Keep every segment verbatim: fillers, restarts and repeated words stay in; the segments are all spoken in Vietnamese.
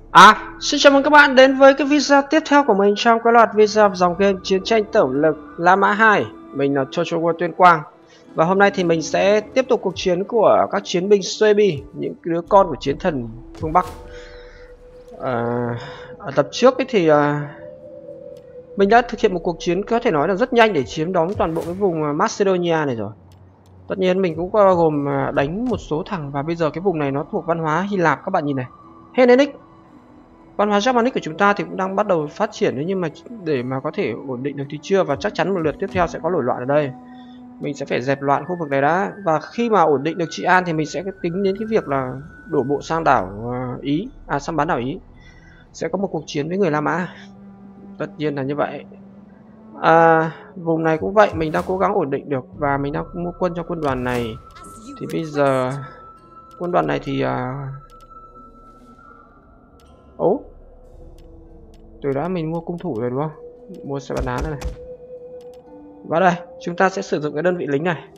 À, xin chào mừng các bạn đến với cái video tiếp theo của mình trong cái loạt video dòng game Chiến tranh tổng lực La Mã hai. Mình là Chochowo Tuyên Quang. Và hôm nay thì mình sẽ tiếp tục cuộc chiến của các chiến binh Suebi, những đứa con của chiến thần phương Bắc. À, ở tập trước ấy thì à, mình đã thực hiện một cuộc chiến có thể nói là rất nhanh để chiếm đóng toàn bộ cái vùng Macedonia này rồi. Tất nhiên mình cũng có gồm đánh một số thằng, và bây giờ cái vùng này nó thuộc văn hóa Hy Lạp, các bạn nhìn này. Hellenic. Văn hóa Germanic của chúng ta thì cũng đang bắt đầu phát triển, nhưng mà để mà có thể ổn định được thì chưa, và chắc chắn một lượt tiếp theo sẽ có nổi loạn ở đây. Mình sẽ phải dẹp loạn khu vực này đã, và khi mà ổn định được Trị An thì mình sẽ tính đến cái việc là đổ bộ sang đảo Ý, à sang bán đảo Ý, sẽ có một cuộc chiến với người La Mã. Tất nhiên là như vậy. À, vùng này cũng vậy, mình đang cố gắng ổn định được và mình đang mua quân cho quân đoàn này. Thì bây giờ quân đoàn này thì à... ố, từ đó mình mua cung thủ rồi đúng không? Mua xe bắn đá này. Và đây, chúng ta sẽ sử dụng cái đơn vị lính này.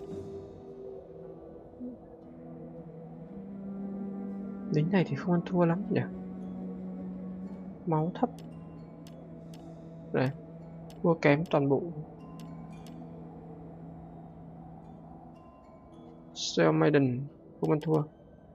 Lính này thì không ăn thua lắm nhỉ. Máu thấp. Đây, mua kém toàn bộ. Shell Maiden không ăn thua.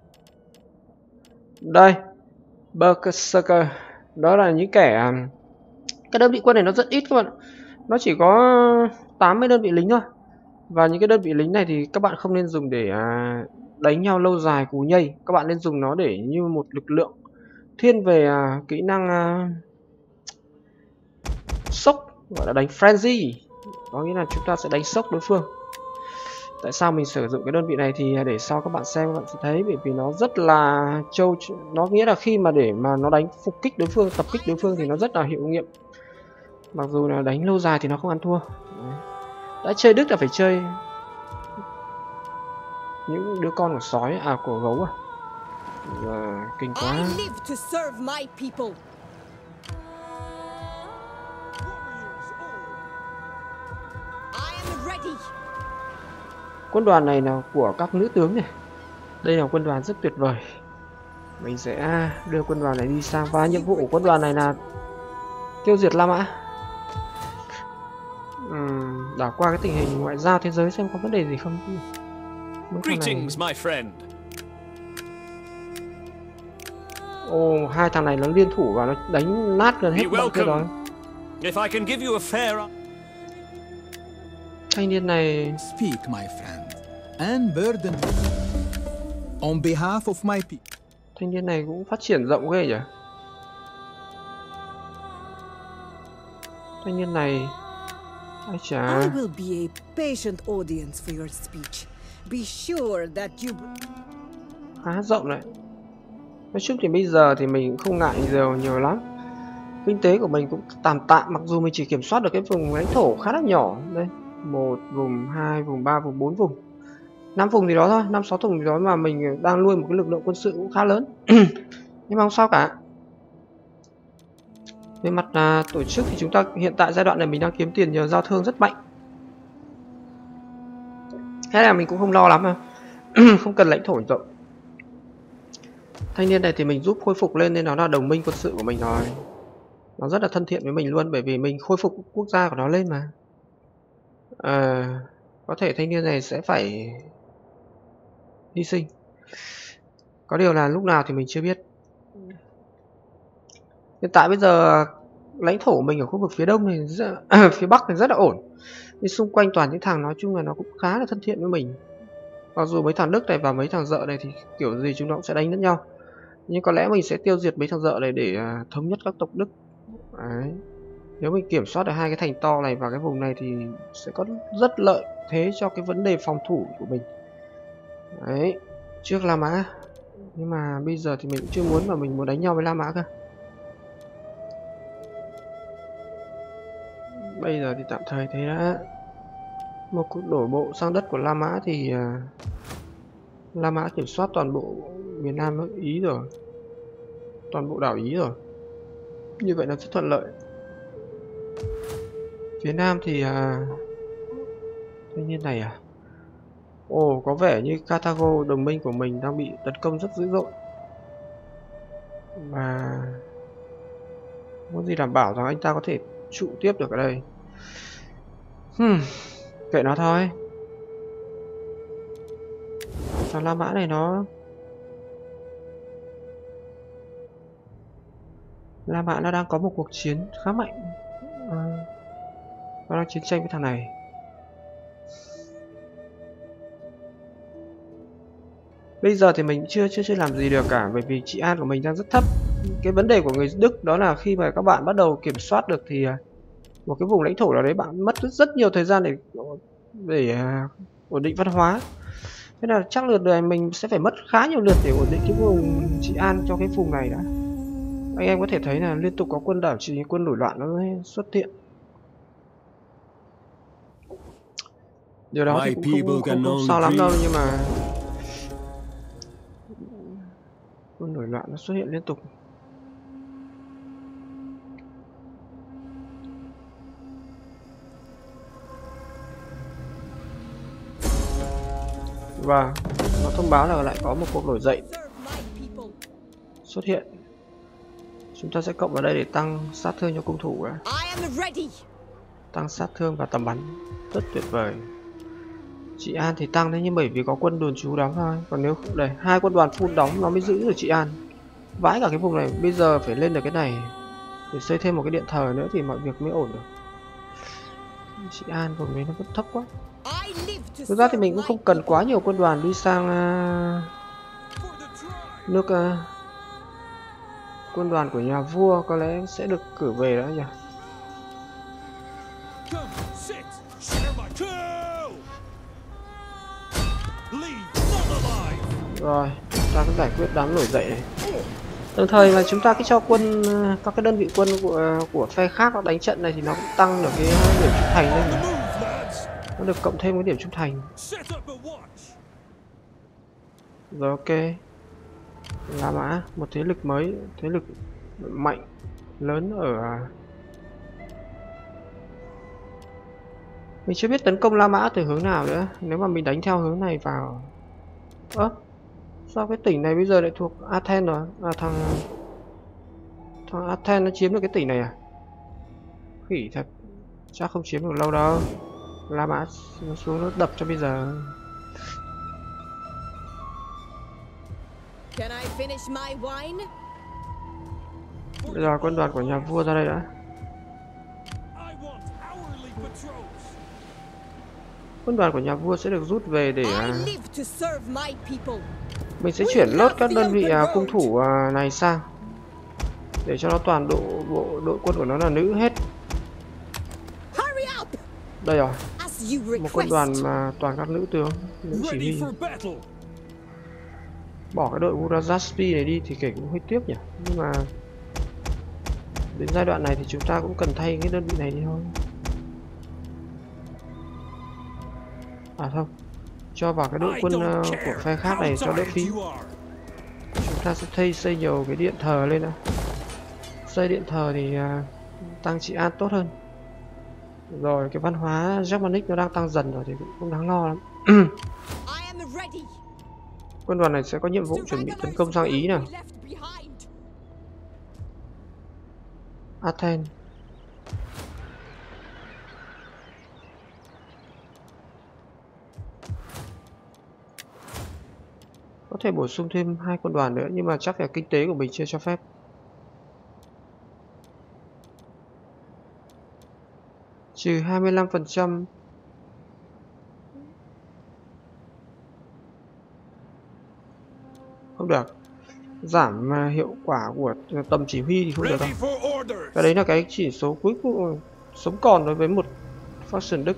Đây, Berserker. Đó là những kẻ, cái đơn vị quân này nó rất ít các bạn. Nó chỉ có tám mươi đơn vị lính thôi. Và những cái đơn vị lính này thì các bạn không nên dùng để à, đánh nhau lâu dài cú nhây. Các bạn nên dùng nó để như một lực lượng thiên về à, kỹ năng à, sốc, gọi là đánh frenzy. Có nghĩa là chúng ta sẽ đánh sốc đối phương. Tại sao mình sử dụng cái đơn vị này thì để sau các bạn xem, các bạn sẽ thấy, bởi vì nó rất là trâu. Nó nghĩa là khi mà để mà nó đánh phục kích đối phương, tập kích đối phương thì nó rất là hiệu nghiệm. Mặc dù là đánh lâu dài thì nó không ăn thua. Đấy. Đã chơi Đức là phải chơi những đứa con của sói, à của gấu à. À, kinh quá. Quân đoàn này là của các nữ tướng này. Đây là quân đoàn rất tuyệt vời. Mình sẽ đưa quân đoàn này đi sang, và nhiệm vụ của quân đoàn này là tiêu diệt La Mã. Uhm, đảo qua cái tình hình ngoại giao thế giới xem có vấn đề gì không. Greetings, my friend. Ồ, oh, hai thằng này nó liên thủ và nó đánh nát gần hết bọn kia rồi. If I can give you a fair... Thanh niên này... Speak, my friend, and burden on behalf of my people. Thanh niên này cũng phát triển rộng ghê nhỉ. Thanh niên này... Ai chà... I will be a patient audience for your speech. Be sure that you... Khá rộng đấy. Nói chung thì bây giờ thì mình cũng không ngại nhiều nhiều lắm. Kinh tế của mình cũng tạm tạm, mặc dù mình chỉ kiểm soát được cái vùng lãnh thổ khá là nhỏ. Đây, một vùng, hai vùng, ba vùng, bốn vùng, năm vùng gì đó thôi, năm sáu vùng gì đó, mà mình đang nuôi một cái lực lượng quân sự cũng khá lớn. Nhưng mà không sao cả. Về mặt à, tổ chức thì chúng ta hiện tại giai đoạn này mình đang kiếm tiền nhờ giao thương rất mạnh. Thế là mình cũng không lo lắm mà. Không cần lãnh thổ rộng. Thanh niên này thì mình giúp khôi phục lên nên nó là đồng minh quân sự của mình rồi. Nó rất là thân thiện với mình luôn, bởi vì mình khôi phục quốc gia của nó lên mà. À, có thể thanh niên này sẽ phải hy sinh. Có điều là lúc nào thì mình chưa biết. Hiện tại bây giờ lãnh thổ của mình ở khu vực phía đông này rất, à, phía bắc này rất là ổn. Nhưng xung quanh toàn những thằng nói chung là nó cũng khá là thân thiện với mình. Mặc dù mấy thằng Đức này và mấy thằng dợ này thì kiểu gì chúng nó cũng sẽ đánh lẫn nhau. Nhưng có lẽ mình sẽ tiêu diệt mấy thằng dợ này để uh, thống nhất các tộc Đức. Đấy. Nếu mình kiểm soát được hai cái thành to này và cái vùng này thì sẽ có rất lợi thế cho cái vấn đề phòng thủ của mình. Đấy. Trước La Mã. Nhưng mà bây giờ thì mình cũng chưa muốn, mà mình muốn đánh nhau với La Mã cơ. Bây giờ thì tạm thời thế đã. Một cuộc đổ bộ sang đất của La Mã thì uh, La Mã kiểm soát toàn bộ miền Nam nước Ý rồi, toàn bộ đảo Ý rồi. Như vậy là rất thuận lợi. Phía Nam thì à... thanh niên này à? Ồ, oh, có vẻ như Carthago, đồng minh của mình, đang bị tấn công rất dữ dội. Và muốn gì đảm bảo rằng anh ta có thể trụ tiếp được ở đây. Hmm, kệ nó thôi. Thằng La Mã này nó La Mã nó đang có một cuộc chiến khá mạnh. À, nó đang chiến tranh với thằng này. Bây giờ thì mình chưa chưa chưa làm gì được cả, bởi vì trị an của mình đang rất thấp. Cái vấn đề của người Đức đó là khi mà các bạn bắt đầu kiểm soát được thì một cái vùng lãnh thổ nào đấy bạn mất rất, rất nhiều thời gian để để ổn định văn hóa. Thế là chắc lượt này mình sẽ phải mất khá nhiều lượt để ổn định cái vùng trị an cho cái vùng này đã. Anh em có thể thấy là liên tục có quân đảo chỉ quân nổi loạn nó xuất hiện. Điều đó thì cũng không, không, không sao lắm đâu, nhưng mà quân nổi loạn nó xuất hiện liên tục. Và nó thông báo là lại có một cuộc nổi dậy xuất hiện. Chúng ta sẽ cộng vào đây để tăng sát thương cho cung thủ. Tăng sát thương và tầm bắn. Rất tuyệt vời. Trị an thì tăng đấy, nhưng bởi vì có quân đồn trú đóng thôi. Còn nếu không, đây, hai quân đoàn full đóng nó mới giữ được trị an. Vãi cả cái vùng này, bây giờ phải lên được cái này để xây thêm một cái điện thờ nữa thì mọi việc mới ổn được. Trị an vùng này nó vẫn thấp quá. Thực ra thì mình cũng không cần quá nhiều quân đoàn đi sang uh, nước uh, quân đoàn của nhà vua có lẽ sẽ được cử về đó nhỉ. Rồi, ta cũng giải quyết đám nổi dậy này. Đồng thời mà chúng ta cứ cho quân các cái đơn vị quân của của phe khác đánh trận này thì nó cũng tăng được cái điểm trung thành lên. Nó được cộng thêm cái điểm trung thành. Rồi, ok. La Mã, một thế lực mới, thế lực mạnh lớn ở. Mình chưa biết tấn công La Mã từ hướng nào nữa. Nếu mà mình đánh theo hướng này vào. Ơ, sao cái tỉnh này bây giờ lại thuộc Athens rồi? À, thằng thằng Athens nó chiếm được cái tỉnh này à? Khỉ thật, chắc không chiếm được lâu đâu. La Mã nó xuống nó đập cho bây giờ. Bây giờ quân đoàn của nhà vua ra đây đã. Quân đoàn của nhà vua sẽ được rút về để mình sẽ chuyển lốt các đơn vị cung thủ này sang để cho nó toàn độ bộ đội quân của nó là nữ hết. Đây rồi, một quân đoàn mà toàn các nữ tướng, nữ chỉ huy. Bỏ cái đội Uraraspi này đi thì kể cũng hơi tiếc nhỉ. Nhưng mà đến giai đoạn này thì chúng ta cũng cần thay cái đơn vị này đi thôi. À không, cho vào cái đội quân uh, của phe khác này cho đỡ phí. Chúng ta sẽ thay xây nhiều cái điện thờ lên đã. Xây điện thờ thì uh, tăng trị an tốt hơn. Rồi cái văn hóa Germanic nó đang tăng dần rồi thì cũng không đáng lo lắm. Quân đoàn này sẽ có nhiệm vụ chuẩn bị tấn công sang Ý nào. Athens. Có thể bổ sung thêm hai quân đoàn nữa, nhưng mà chắc là kinh tế của mình chưa cho phép. Trừ hai mươi lăm phần trăm. Không được. Giảm hiệu quả của tầm chỉ huy thì không được đâu. Cái đấy là cái chỉ số cuối cùng sống còn đối với một faction Đức.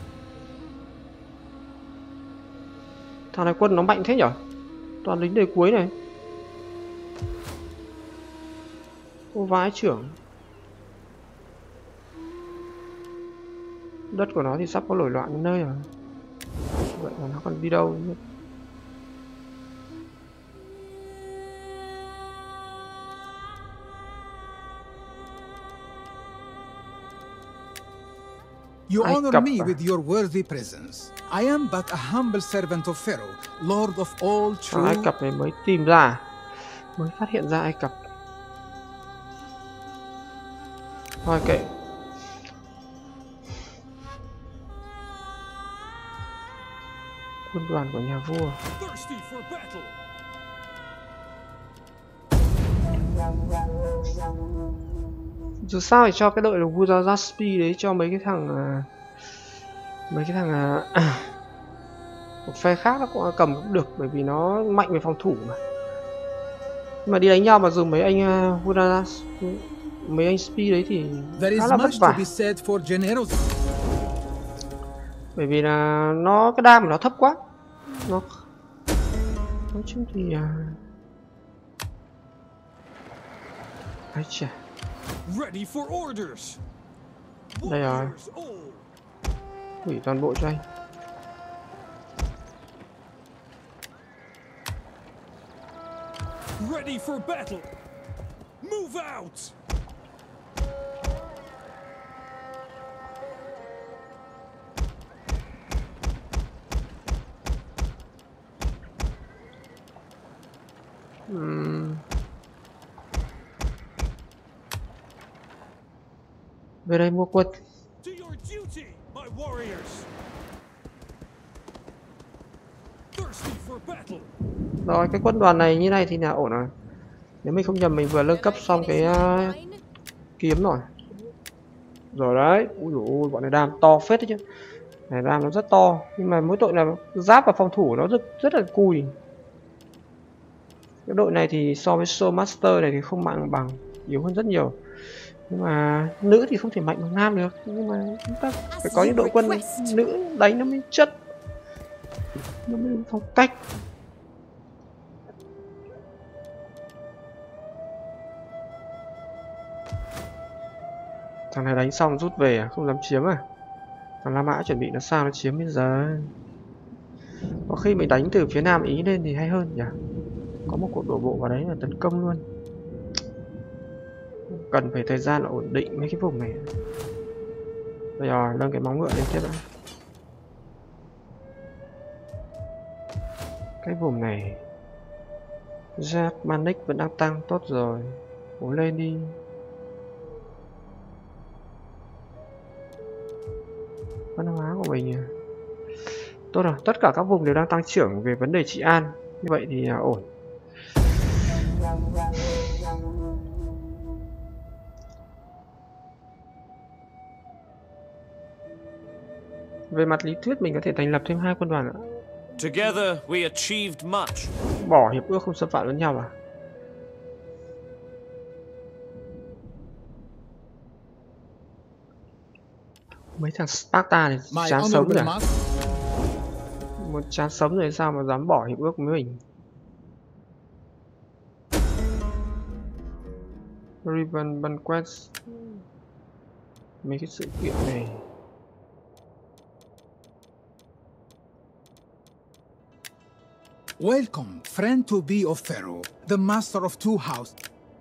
Thằng này quân nó mạnh thế nhở? Toàn lính đời cuối này. Ô vãi trưởng. Đất của nó thì sắp có nổi loạn đến nơi rồi. Vậy mà nó còn đi đâu nữa. You honor me with your worthy presence. I am but a humble servant of Pharaoh, lord of all true. Ai Cập này mới tìm ra, mới phát hiện ra Ai Cập. Thôi kệ. Quân đoàn của nhà vua. Dù sao thì cho cái đội là Wuzazaspi đấy cho mấy cái thằng uh, mấy cái thằng uh, một phe khác nó cũng cầm cũng được, bởi vì nó mạnh về phòng thủ mà. Nhưng mà đi đánh nhau mà dùng mấy anh uh, Wuzazas, mấy anh Spi đấy thì khá là vất vả. Bởi vì là nó cái đam của nó thấp quá. Nó nói chung thì uh... Ái chà. Đây rồi. Hủy toàn bộ cho anh. Ready for battle. Move out. Hmm. Về đây mua quân. Rồi cái quân đoàn này như này thì là ổn rồi. Nếu mình không nhầm mình vừa nâng cấp xong cái uh, kiếm rồi. Rồi đấy. Ui dồi ôi, bọn này đam to phết đấy chứ. Này đam nó rất to. Nhưng mà mỗi tội là giáp và phòng thủ nó rất, rất là cùi. Cái đội này thì so với Soul Master này thì không mạnh bằng, yếu hơn rất nhiều. Nhưng mà nữ thì không thể mạnh bằng nam được. Nhưng mà chúng ta phải có những đội quân nữ đánh nó mới chất, nó mới phong cách. Thằng này đánh xong rút về à? Không dám chiếm à? Thằng La Mã chuẩn bị nó sao nó chiếm bây giờ. Có khi mình đánh từ phía nam Ý lên thì hay hơn nhỉ. Có một cuộc đổ bộ vào đấy là tấn công luôn. Cần phải thời gian ổn định mấy cái vùng này. Bây giờ nâng cái móng ngựa lên tiếp đã. Cái vùng này Germanic vẫn đang tăng, tốt rồi. Cố lên đi. Văn hóa của mình à. Tốt rồi, tất cả các vùng đều đang tăng trưởng về vấn đề trị an. Như vậy thì uh, ổn. Về mặt lý thuyết mình có thể thành lập thêm hai quân đoàn ạ. Together we achieved much. Bỏ hiệp ước không xâm phạm lẫn nhau à? Mấy thằng Sparta này chán sống rồi. Một chán sống rồi sao mà dám bỏ hiệp ước với mình. Ribbon Banquet. Mấy cái sự kiện này. Welcome, friend to be of Pharaoh, the master of two houses.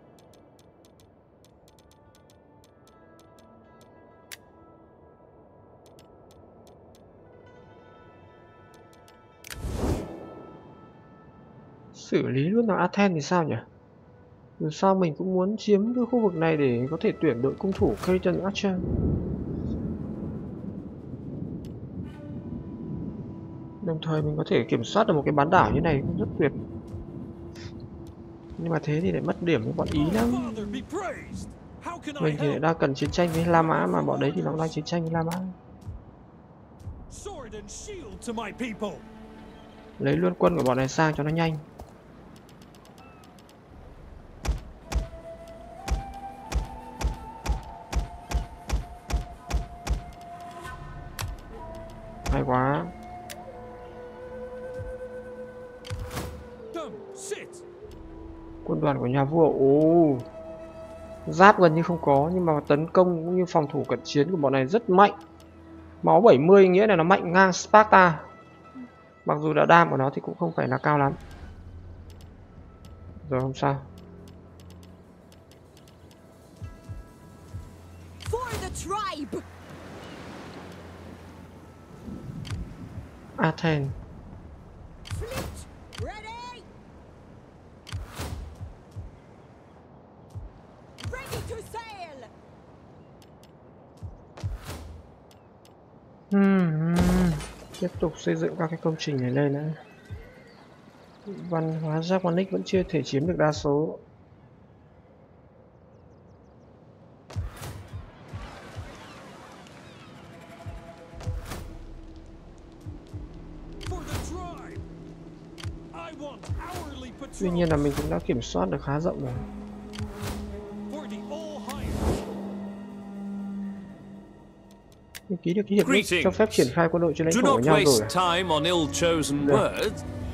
Xử lý luôn là Athens thì sao nhỉ? Dù sao mình cũng muốn chiếm cái khu vực này để có thể tuyển đội cung thủ Cretan Archer. Đồng thời mình có thể kiểm soát được một cái bán đảo như này cũng rất tuyệt. Nhưng mà thế thì lại mất điểm với bọn Ý lắm. Mình thì lại đang cần chiến tranh với La Mã, mà bọn đấy thì nó đang chiến tranh với La Mã. Lấy luôn quân của bọn này sang cho nó nhanh. Hay quá. Quân đoàn của nhà vua. Ồ, giáp gần như không có, nhưng mà tấn công cũng như phòng thủ cận chiến của bọn này rất mạnh. Máu bảy mươi nghĩa là nó mạnh ngang Sparta. Mặc dù đã đam của nó thì cũng không phải là cao lắm. Rồi không sao. Athens. Tiếp tục xây dựng các cái công trình này lên nữa. Văn hóa Germanic vẫn chưa thể chiếm được đa số. Tuy nhiên là mình cũng đã kiểm soát được khá rộng rồi. Mình ký được cái hiệp ước cho phép triển khai quân đội trên lãnh thổ của nhau rồi. Được.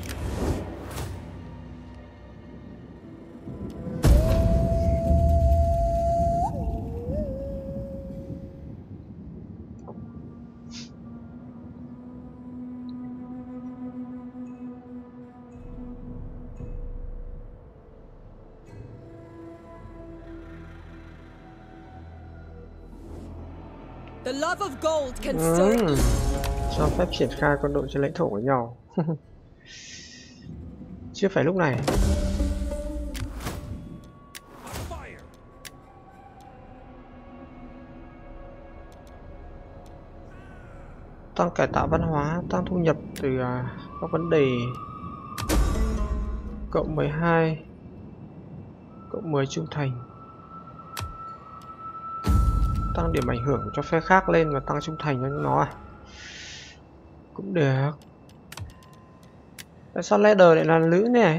The love of gold can Ừ. stir. Cho phép triển khai quân đội trên lãnh thổ của nhau. Chưa phải lúc này. Tăng cải tạo văn hóa, tăng thu nhập từ uh, các vấn đề. Cộng mười hai, cộng mười trung thành. Tăng điểm ảnh hưởng cho phe khác lên và tăng trung thành cho nó à? Cũng được. Tại sao leader lại là nữ này?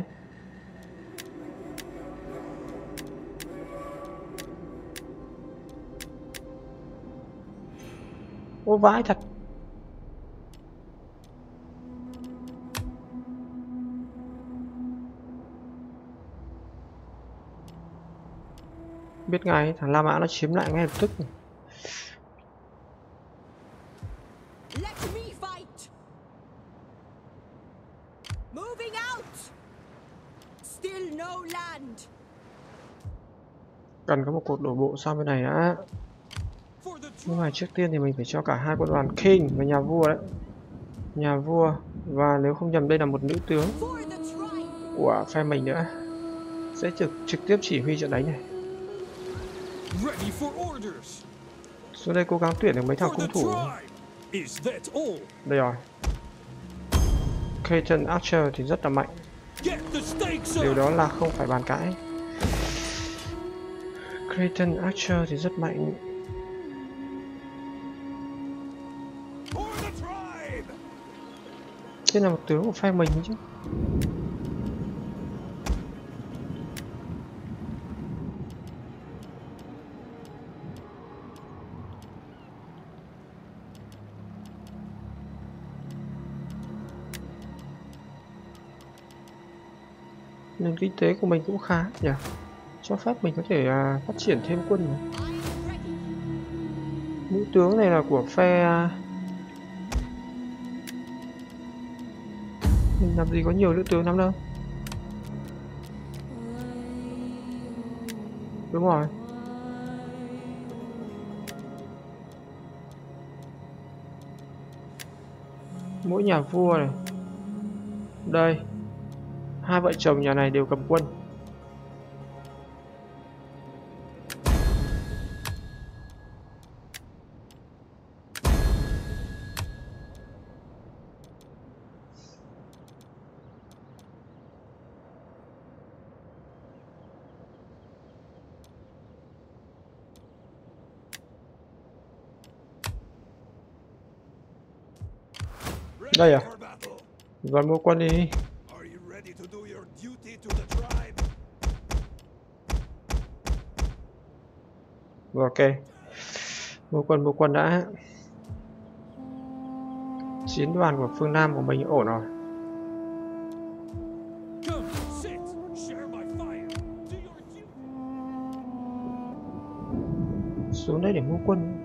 Ô vãi thật. Biết ngay thằng La Mã nó chiếm lại ngay lập tức. Let me fight. Moving out. Still no land. Cần có một cuộc đổ bộ sang bên này đã. Nhưng mà trước tiên thì mình phải cho cả hai quân đoàn King và nhà vua đấy. Nhà vua và nếu không nhầm đây là một nữ tướng của phe mình nữa. Sẽ trực trực tiếp chỉ huy trận đánh này. Xuống đây cố gắng tuyển được mấy thằng cung thủ. Đây rồi. Clayton Archer thì rất là mạnh. Điều đó là không phải bàn cãi. Clayton Archer thì rất mạnh. Đây là một tướng của phe mình chứ. Nền kinh tế của mình cũng khá nhỉ, cho phép mình có thể uh, phát triển thêm quân này. Nữ tướng này là của phe uh... mình làm gì có nhiều nữ tướng lắm đâu. Đúng rồi. Mỗi nhà vua này. Đây. Hai vợ chồng nhà này đều cầm quân. Đây à? Còn mua quân đi. Ok. Mua quân mua quân đã. Chiến đoàn của phương Nam của mình ổn rồi. Xuống đây để mua quân.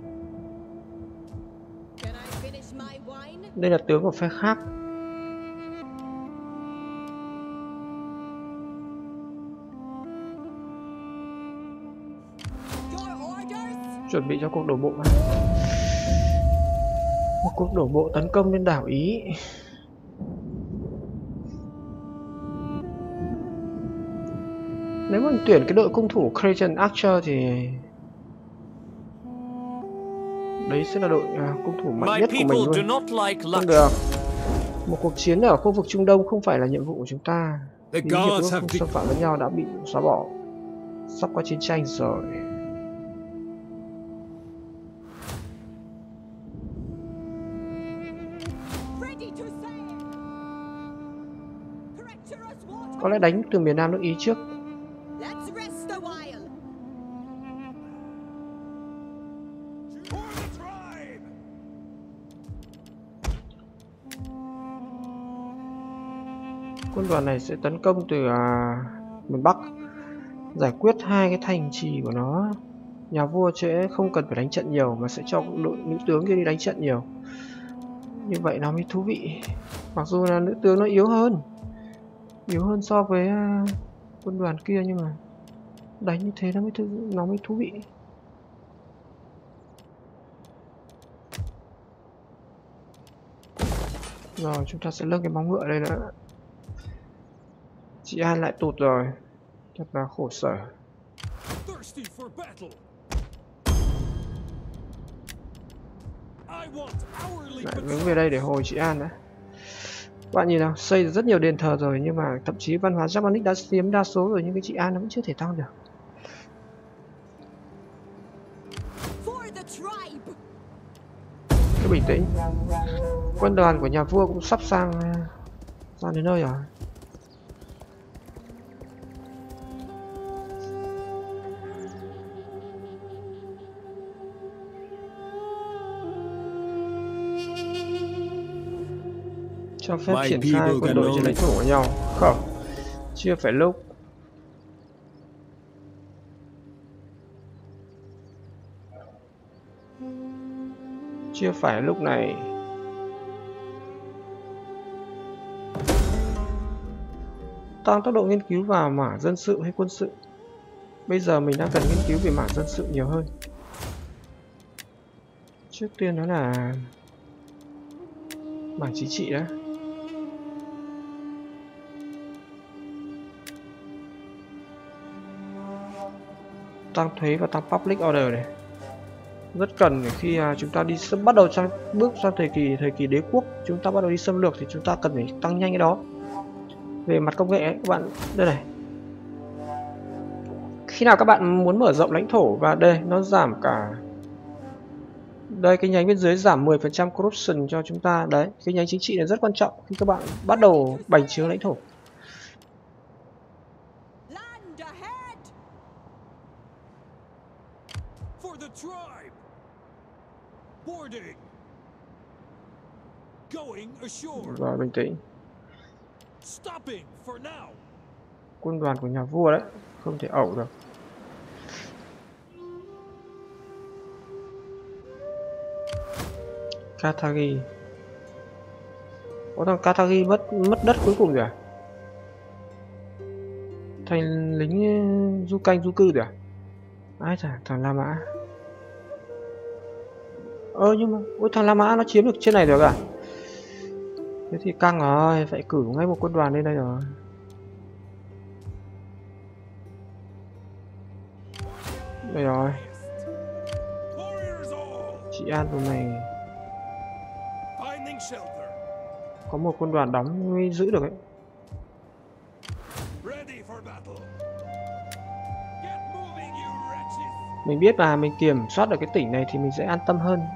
Đây là tướng của phe khác. Chuẩn bị cho cuộc đổ bộ. Một cuộc đổ bộ tấn công lên đảo Ý. Nếu mà mình tuyển cái đội cung thủ Clayton Archer thì đấy Đấy sẽ là đội à, cung thủ mạnh My nhất của mình people do luôn. not like Không luck. được. Một cuộc chiến ở khu vực Trung Đông không phải là nhiệm vụ của chúng ta. The Những hiệp gods ước have không de- xâm phạm lẫn nhau đã bị xóa bỏ. Sắp có chiến tranh rồi. Có lẽ đánh từ miền Nam nước Ý trước. Let's rest a while. For the tribe! Quân đoàn này sẽ tấn công từ à, miền Bắc, giải quyết hai cái thành trì của nó. Nhà vua sẽ không cần phải đánh trận nhiều mà sẽ cho đội nữ tướng kia đi đánh trận nhiều. Như vậy nó mới thú vị. Mặc dù là nữ tướng nó yếu hơn, yếu hơn so với uh, quân đoàn kia, nhưng mà đánh như thế nó mới thú, nó mới thú vị. Rồi chúng ta sẽ lưng cái móng ngựa đây nữa. Chị An lại tụt rồi, thật là khổ sở. Thirsty for battle. I want hourly Lại hướng patrol. về đây để hồi chị An đã. Các bạn nhìn nào, xây rất nhiều đền thờ rồi nhưng mà thậm chí văn hóa Germanic đã chiếm đa số rồi nhưng cái chị An nó vẫn chưa thể tăng được. For the tribe. Cứ bình tĩnh. Quân đoàn của nhà vua cũng sắp sang sang đến nơi rồi. Cho phép My triển khai people quân can đội trên only- lãnh thổ của nhau. Không, chưa phải lúc. Chưa phải lúc này. Tăng tốc độ nghiên cứu vào mảng dân sự hay quân sự? Bây giờ mình đang cần nghiên cứu về mảng dân sự nhiều hơn. Trước tiên đó là mảng chính trị đã. Tăng thuế và tăng public order này rất cần để khi à, chúng ta đi xâm, bắt đầu sang bước sang thời kỳ thời kỳ đế quốc, chúng ta bắt đầu đi xâm lược thì chúng ta cần phải tăng nhanh cái đó. Về mặt công nghệ ấy, các bạn đây này, khi nào các bạn muốn mở rộng lãnh thổ và đây nó giảm cả đây cái nhánh bên dưới giảm mười phần trăm corruption cho chúng ta. Đấy, cái nhánh chính trị này rất quan trọng khi các bạn bắt đầu bành trướng lãnh thổ. Land ahead. For the tribe. Boarding. Going ashore. Rồi bình tĩnh. Stopping for now. Quân đoàn của nhà vua đấy, không thể ẩu được. Carthage. Có thằng Carthage mất mất đất cuối cùng rồi à? Thành lính du canh du cư rồi à? Ai chả, thằng La Mã. Ơ nhưng mà ôi, thằng La Mã nó chiếm được trên này được à? Thế thì căng rồi, phải cử ngay một quân đoàn lên đây rồi. Đây rồi. Warriors all. Chị An tụi mày Finding shelter. có một quân đoàn đóng mới giữ được ấy. Ready for battle. Get moving, you wretches. Mình biết mà mình kiểm soát được cái tỉnh này thì mình sẽ an tâm hơn.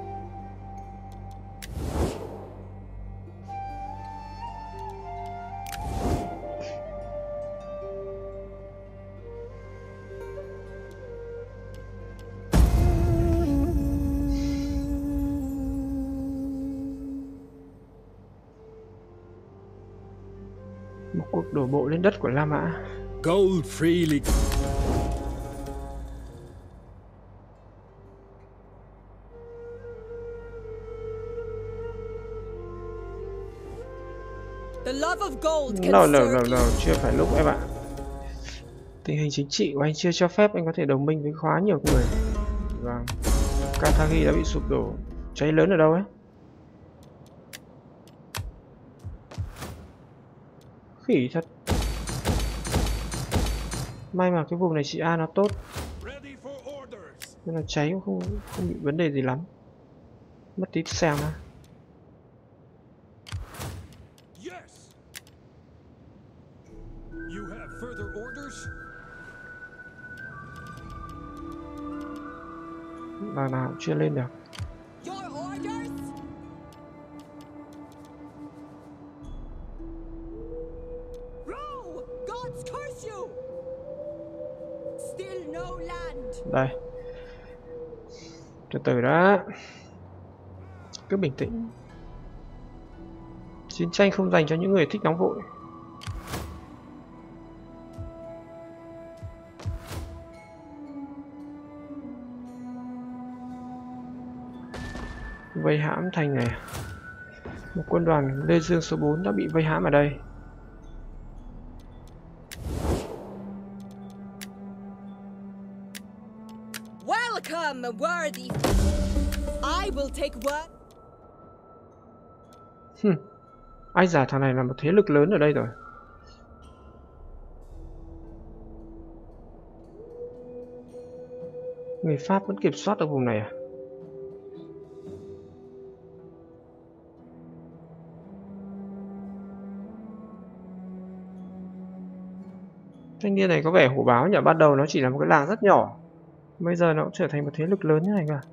Một cuộc đổ bộ lên đất của La Mã. Gold freely. The love of gold can No, no, serve no, you. no, chưa phải lúc em ạ. Tình hình chính trị của anh chưa cho phép anh có thể đồng minh với khá nhiều người. Vâng. Carthage đã bị sụp đổ. Cháy lớn ở đâu ấy? Khỉ thật. May mà cái vùng này chị A nó tốt Ready for orders. nên là cháy cũng không không bị vấn đề gì lắm. Mất tí xem á. Yes. You have further orders? Là nào cũng chưa lên được. Your orders? Row! Gods curse you! Still no land. Đây. Từ từ đã. Cứ bình tĩnh. Chiến tranh không dành cho những người thích nóng vội. Vây hãm thành này. Một quân đoàn Lê Dương số bốn đã bị vây hãm ở đây. Welcome, worthy. I will take word. Hm. Ai giả thằng này là một thế lực lớn ở đây rồi. Người Pháp vẫn kiểm soát được vùng này à? Thanh niên này có vẻ hổ báo nhỉ, ban đầu nó chỉ là một cái làng rất nhỏ. Bây giờ nó cũng trở thành một thế lực lớn như này cả.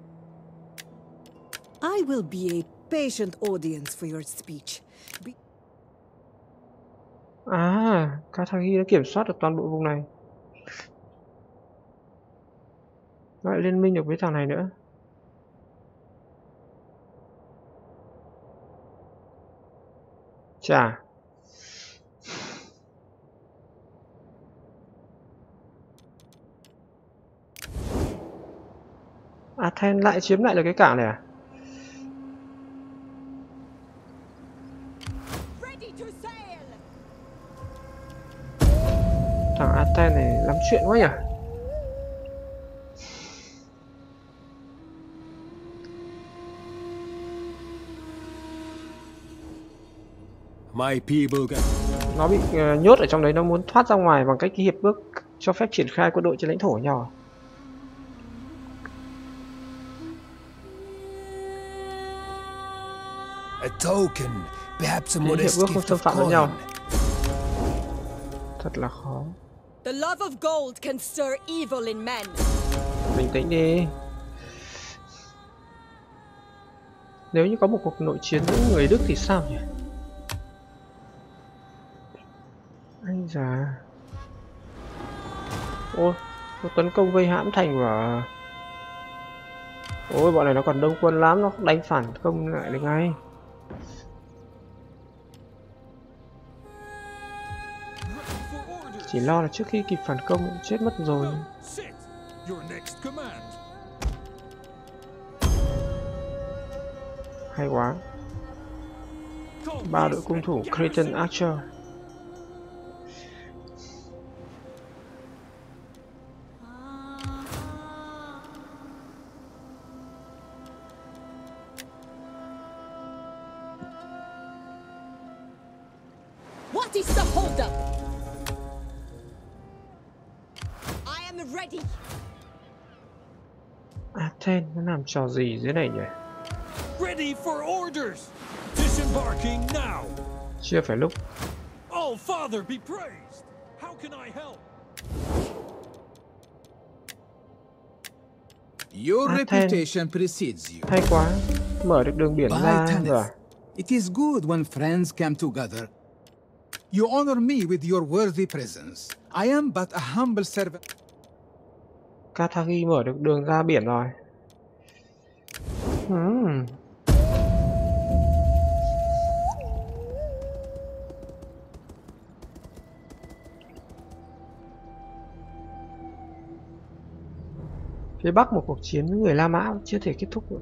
I will be a patient audience for your speech. Be À, Carthage đã kiểm soát được toàn bộ vùng này. Nó lại liên minh được với thằng này nữa. Chà. Athens lại chiếm lại được cái cảng này à? ready to sail. Thằng Athens này lắm chuyện quá nhỉ? My people get... Nó bị uh, nhốt ở trong đấy, nó muốn thoát ra ngoài bằng cách cái hiệp ước cho phép triển khai quân đội trên lãnh thổ của nhau. A token, perhaps a Hiệp modest ước không gift xâm of phạm lẫn coin. nhau. Thật là khó. The love of gold can stir evil in men. Bình tĩnh đi. Nếu như có một cuộc nội chiến giữa người Đức thì sao nhỉ? Anh già. Ôi, nó tấn công vây hãm thành của... Ôi, bọn này nó còn đông quân lắm, nó đánh phản công lại được ngay. Chỉ lo là trước khi kịp phản công chết mất rồi. Sit. Your next command. Hay quá. Ba đội cung thủ Cretan Archer. What is the holdup? I am ready. Athens nó làm trò gì dưới này nhỉ? Ready for orders. Disembarking now. Chưa phải lúc. All Father be praised. How can I help? Your Athens. reputation precedes you. Hay quá. Mở được đường biển By ra Tanith, rồi. it is good when friends come together. You honor me with your worthy presence. I am but a humble servant. Carthage mở được đường ra biển rồi. Hmm. Phía Bắc một cuộc chiến với người La Mã chưa thể kết thúc được.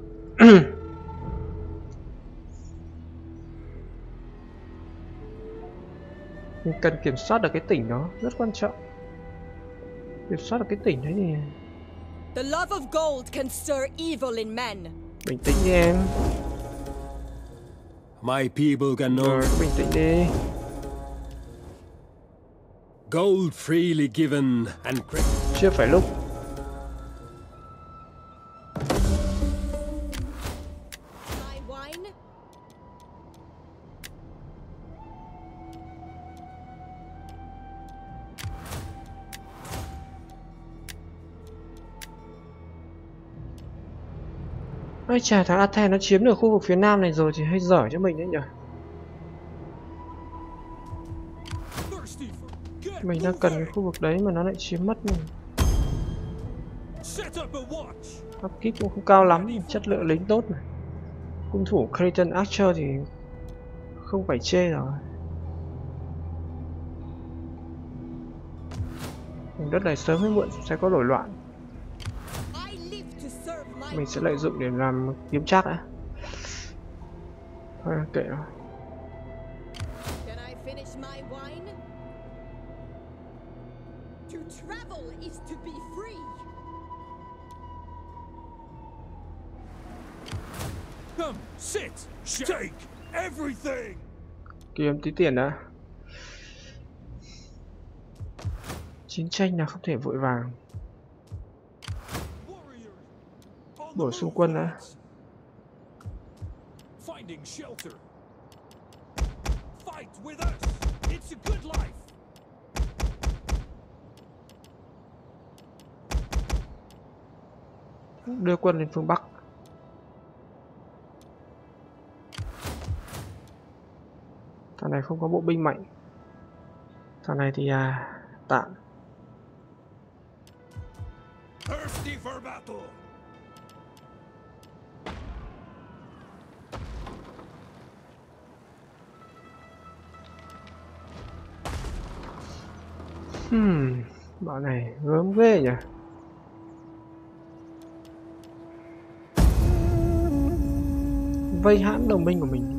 Mình cần kiểm soát được cái tỉnh đó, rất quan trọng. Kiểm soát được cái tỉnh đấy thì... The love of gold can stir evil in men. Bình tĩnh đi em. My people can know. Rồi, bình tĩnh đi. Gold freely given and great. Chưa phải lúc. Ôi chà, thằng Athens nó chiếm được khu vực phía nam này rồi thì hơi dở cho mình đấy nhỉ. Thirsty for get Mình đang cần cái moving. khu vực đấy mà nó lại chiếm mất mình. Set up a watch. Upkeep cũng không cao lắm, chất lượng lính tốt mà. Cung thủ Creighton Archer thì không phải chê rồi. Vùng đất này sớm hay muộn sẽ có nổi loạn. I live to serve my Mình sẽ lợi dụng để làm kiếm trác đã. Thôi kệ nó. Can I finish my wine? To travel is to be free. Come, sit. Take everything. Kiếm tí tiền đã. Chiến tranh là không thể vội vàng. Warriors. On the Bổ sung move, quân đã. lads. Finding shelter. Fight with us. It's a good life. Đưa quân lên phương Bắc. Thằng này không có bộ binh mạnh. Thằng này thì à, tạm. Thirsty for battle. Hmm, bọn này gớm ghê nhỉ. Vây hãm đồng minh của mình.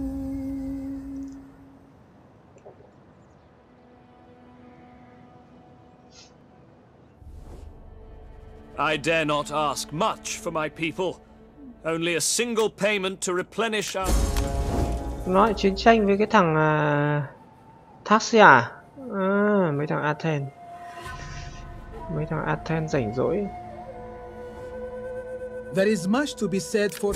I dare not ask much for my people. Only a single payment to replenish our... Nói chiến tranh với cái thằng à, Thracia à? À, mấy thằng Athens. Mấy thằng Athens rảnh rỗi. There is much to be said for...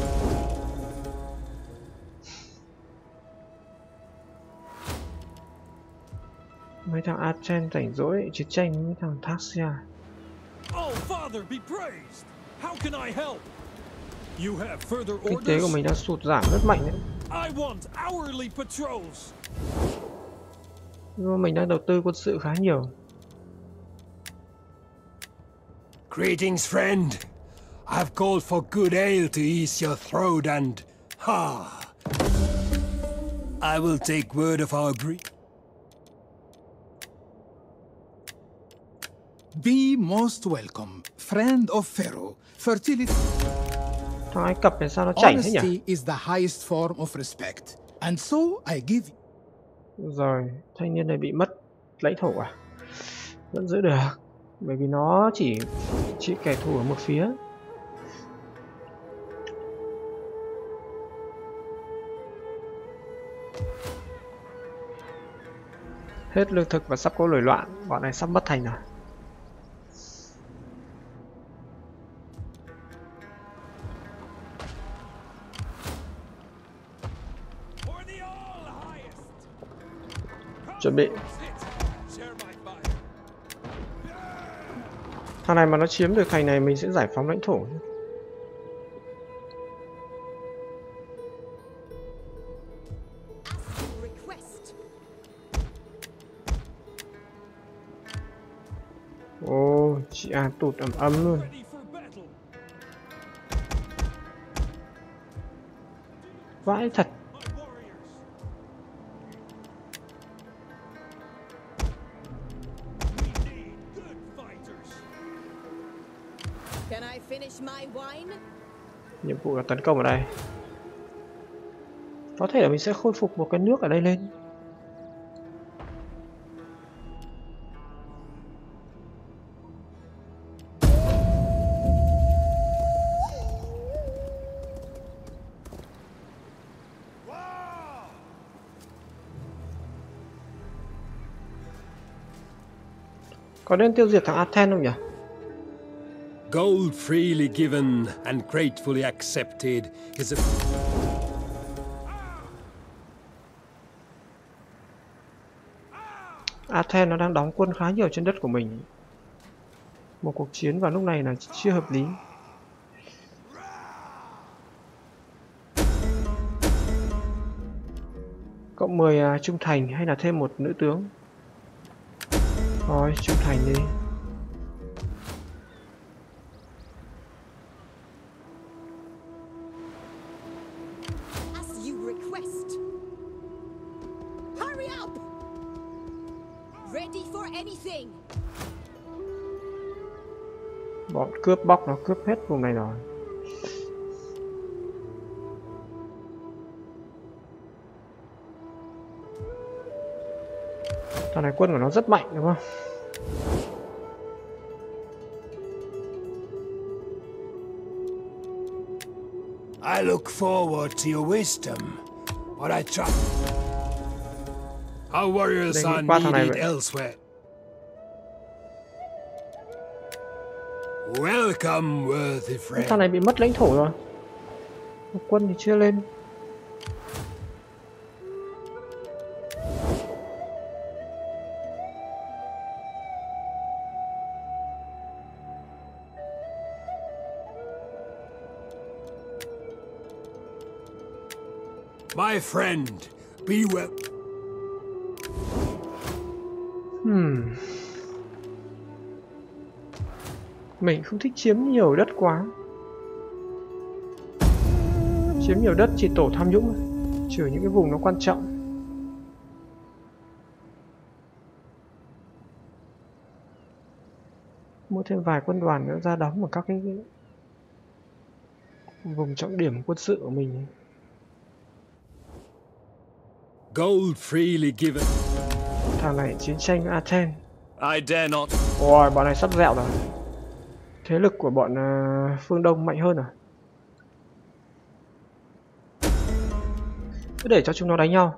Mấy thằng Athens rảnh rỗi chiến tranh với mấy thằng Thracia. Oh, Father be praised. How can I help? You have further Kinh tế của orders? mình đã sụt giảm rất mạnh đấy. I want hourly patrols. Nhưng mà mình đang đầu tư quân sự khá nhiều. Greetings, friend. I've called for good ale to ease your throat and... Ha! I will take word of our agree. Be most welcome, friend of Pharaoh. Fertility... Thằng Ai Cập này sao nó chảnh thế nhỉ? Honesty is the highest form of respect. And so I give... Rồi, thanh niên này bị mất lãnh thổ à? Vẫn giữ được. Bởi vì nó chỉ chỉ kẻ thù ở một phía. Hết lương thực và sắp có nổi loạn. Bọn này sắp mất thành rồi. For the all highest. Chuẩn bị. Sit. Share my fire. Thằng này mà nó chiếm được thành này mình sẽ giải phóng lãnh thổ. Request. Ồ, chị à tụt ẩm ấm luôn. Ready for battle. Vãi thật. My warriors. We need good fighters. Can I finish my wine? Nhiệm vụ là tấn công ở đây. Có thể là mình sẽ khôi phục một cái nước ở đây lên. Có nên tiêu diệt thằng Athens không nhỉ? Gold freely given and gratefully accepted is a... Athens nó đang đóng quân khá nhiều trên đất của mình. Một cuộc chiến vào lúc này là chưa hợp lý. Cộng mười à, trung thành hay là thêm một nữ tướng? Thôi, trung thành đi. As you request. Hurry up! Ready for anything. Bọn cướp bóc nó cướp hết vùng này rồi. Thằng này quân của nó rất mạnh đúng không? I look forward to your wisdom, but I try. Our warriors are needed elsewhere. Welcome, worthy friend. Thằng này bị mất lãnh thổ rồi. Quân thì chưa lên. My friend, be well. Hmm. Mình không thích chiếm nhiều đất quá. Chiếm nhiều đất chỉ tổ tham nhũng, trừ những cái vùng nó quan trọng. Mua thêm vài quân đoàn nữa ra đóng ở các cái vùng trọng điểm quân sự của mình. Gold freely given. Thằng này chiến tranh Athens. I dare not. Ôi, bọn này sắp dẹo rồi. Thế lực của bọn uh, phương Đông mạnh hơn à? Cứ để cho chúng nó đánh nhau.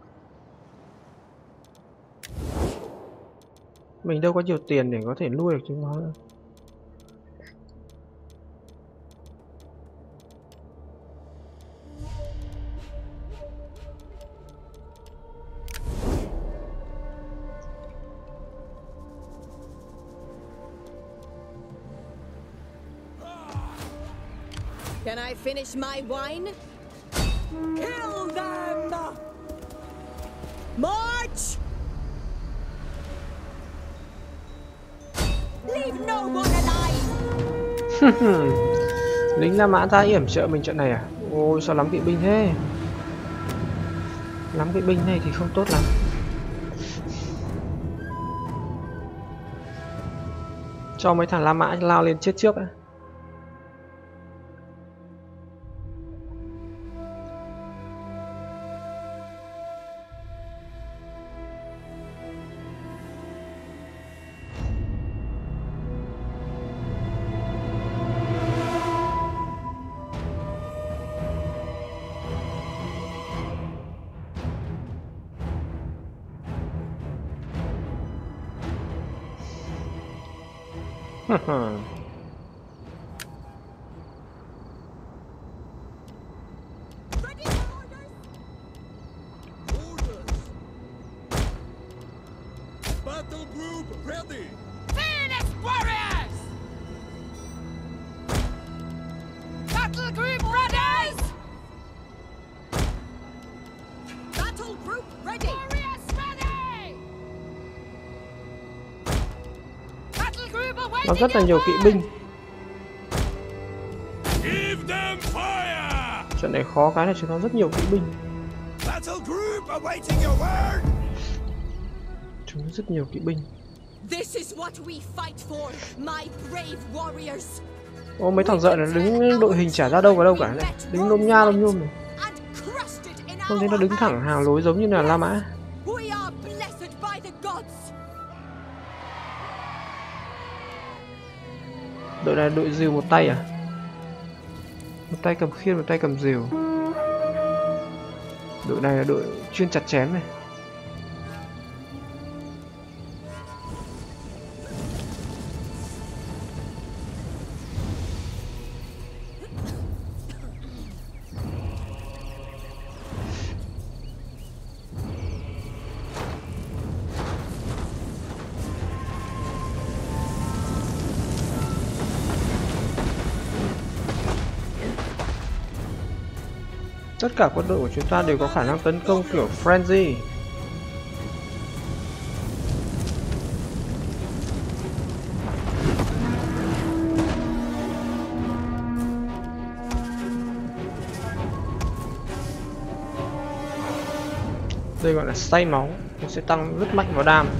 Mình đâu có nhiều tiền để có thể nuôi được chúng nó đâu. Can I finish my wine? Kill them! March! Leave no one alive! Lính La Mã ra yểm trợ mình trận này à? Ôi sao lắm kỵ binh thế? Lắm kỵ binh này thì không tốt lắm. Cho mấy thằng La Mã lao lên chết trước á. Battle group ready. Fearless warriors! Battle group ready! Battle group ready! Warriors ready! Battle group awaiting. Nó rất là nhiều kỵ binh. Give them fire. Trận này khó cái là chúng nó rất nhiều kỵ binh. Battle group awaiting your word. Chúng nó rất nhiều kỵ binh. This is what we fight for, my brave warriors. Ô mấy thằng dợ nó đứng đội hình chả ra đâu vào đâu cả này. Đứng nôm nha nôm nhôm này. Không thấy nó đứng thẳng hàng lối giống như là La Mã. Đội này đội rìu một tay à? Một tay cầm khiên, một tay cầm rìu. Đội này là đội chuyên chặt chém này. Tất cả quân đội của chúng ta đều có khả năng tấn công kiểu frenzy. Đây gọi là say máu, nó sẽ tăng rất mạnh vào đam.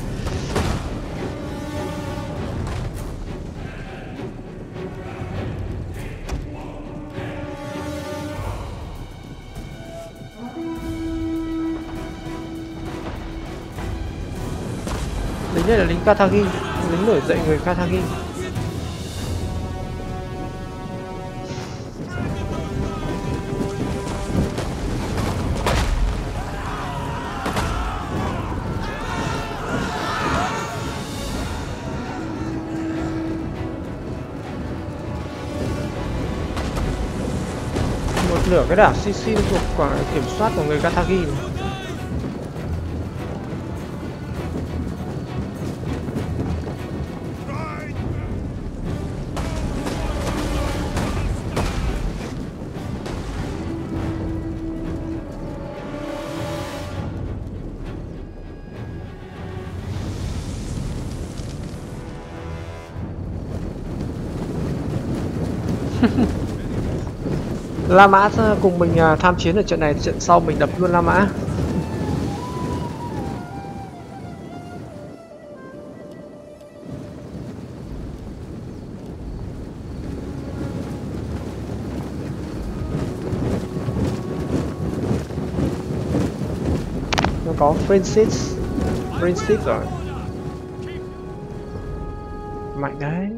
Lính này là lính Kathagi, lính nổi dậy người Kathagi. Một nửa cái đảo Sicily thuộc quả kiểm soát của người Kathagi này. La Mã cùng mình tham chiến ở trận này, trận sau mình đập luôn La Mã. Nó có Francis, Francis rồi, mạnh đấy.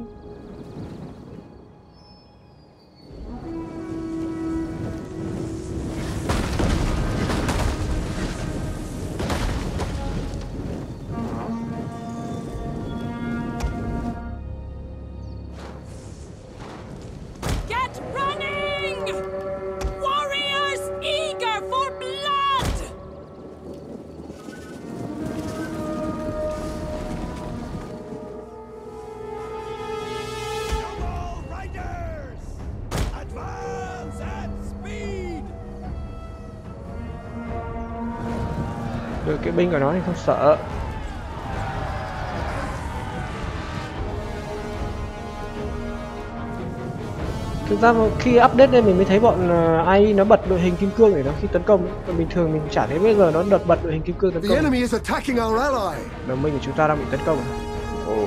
Được cái binh của nó thì không sợ. Thực ra khi update lên mình mới thấy bọn a i nó bật đội hình kim cương để nó khi tấn công. Còn bình thường mình chả thấy bây giờ nó đợt bật đội hình kim cương tấn công. Đồng minh của chúng ta đang bị tấn công. Oh.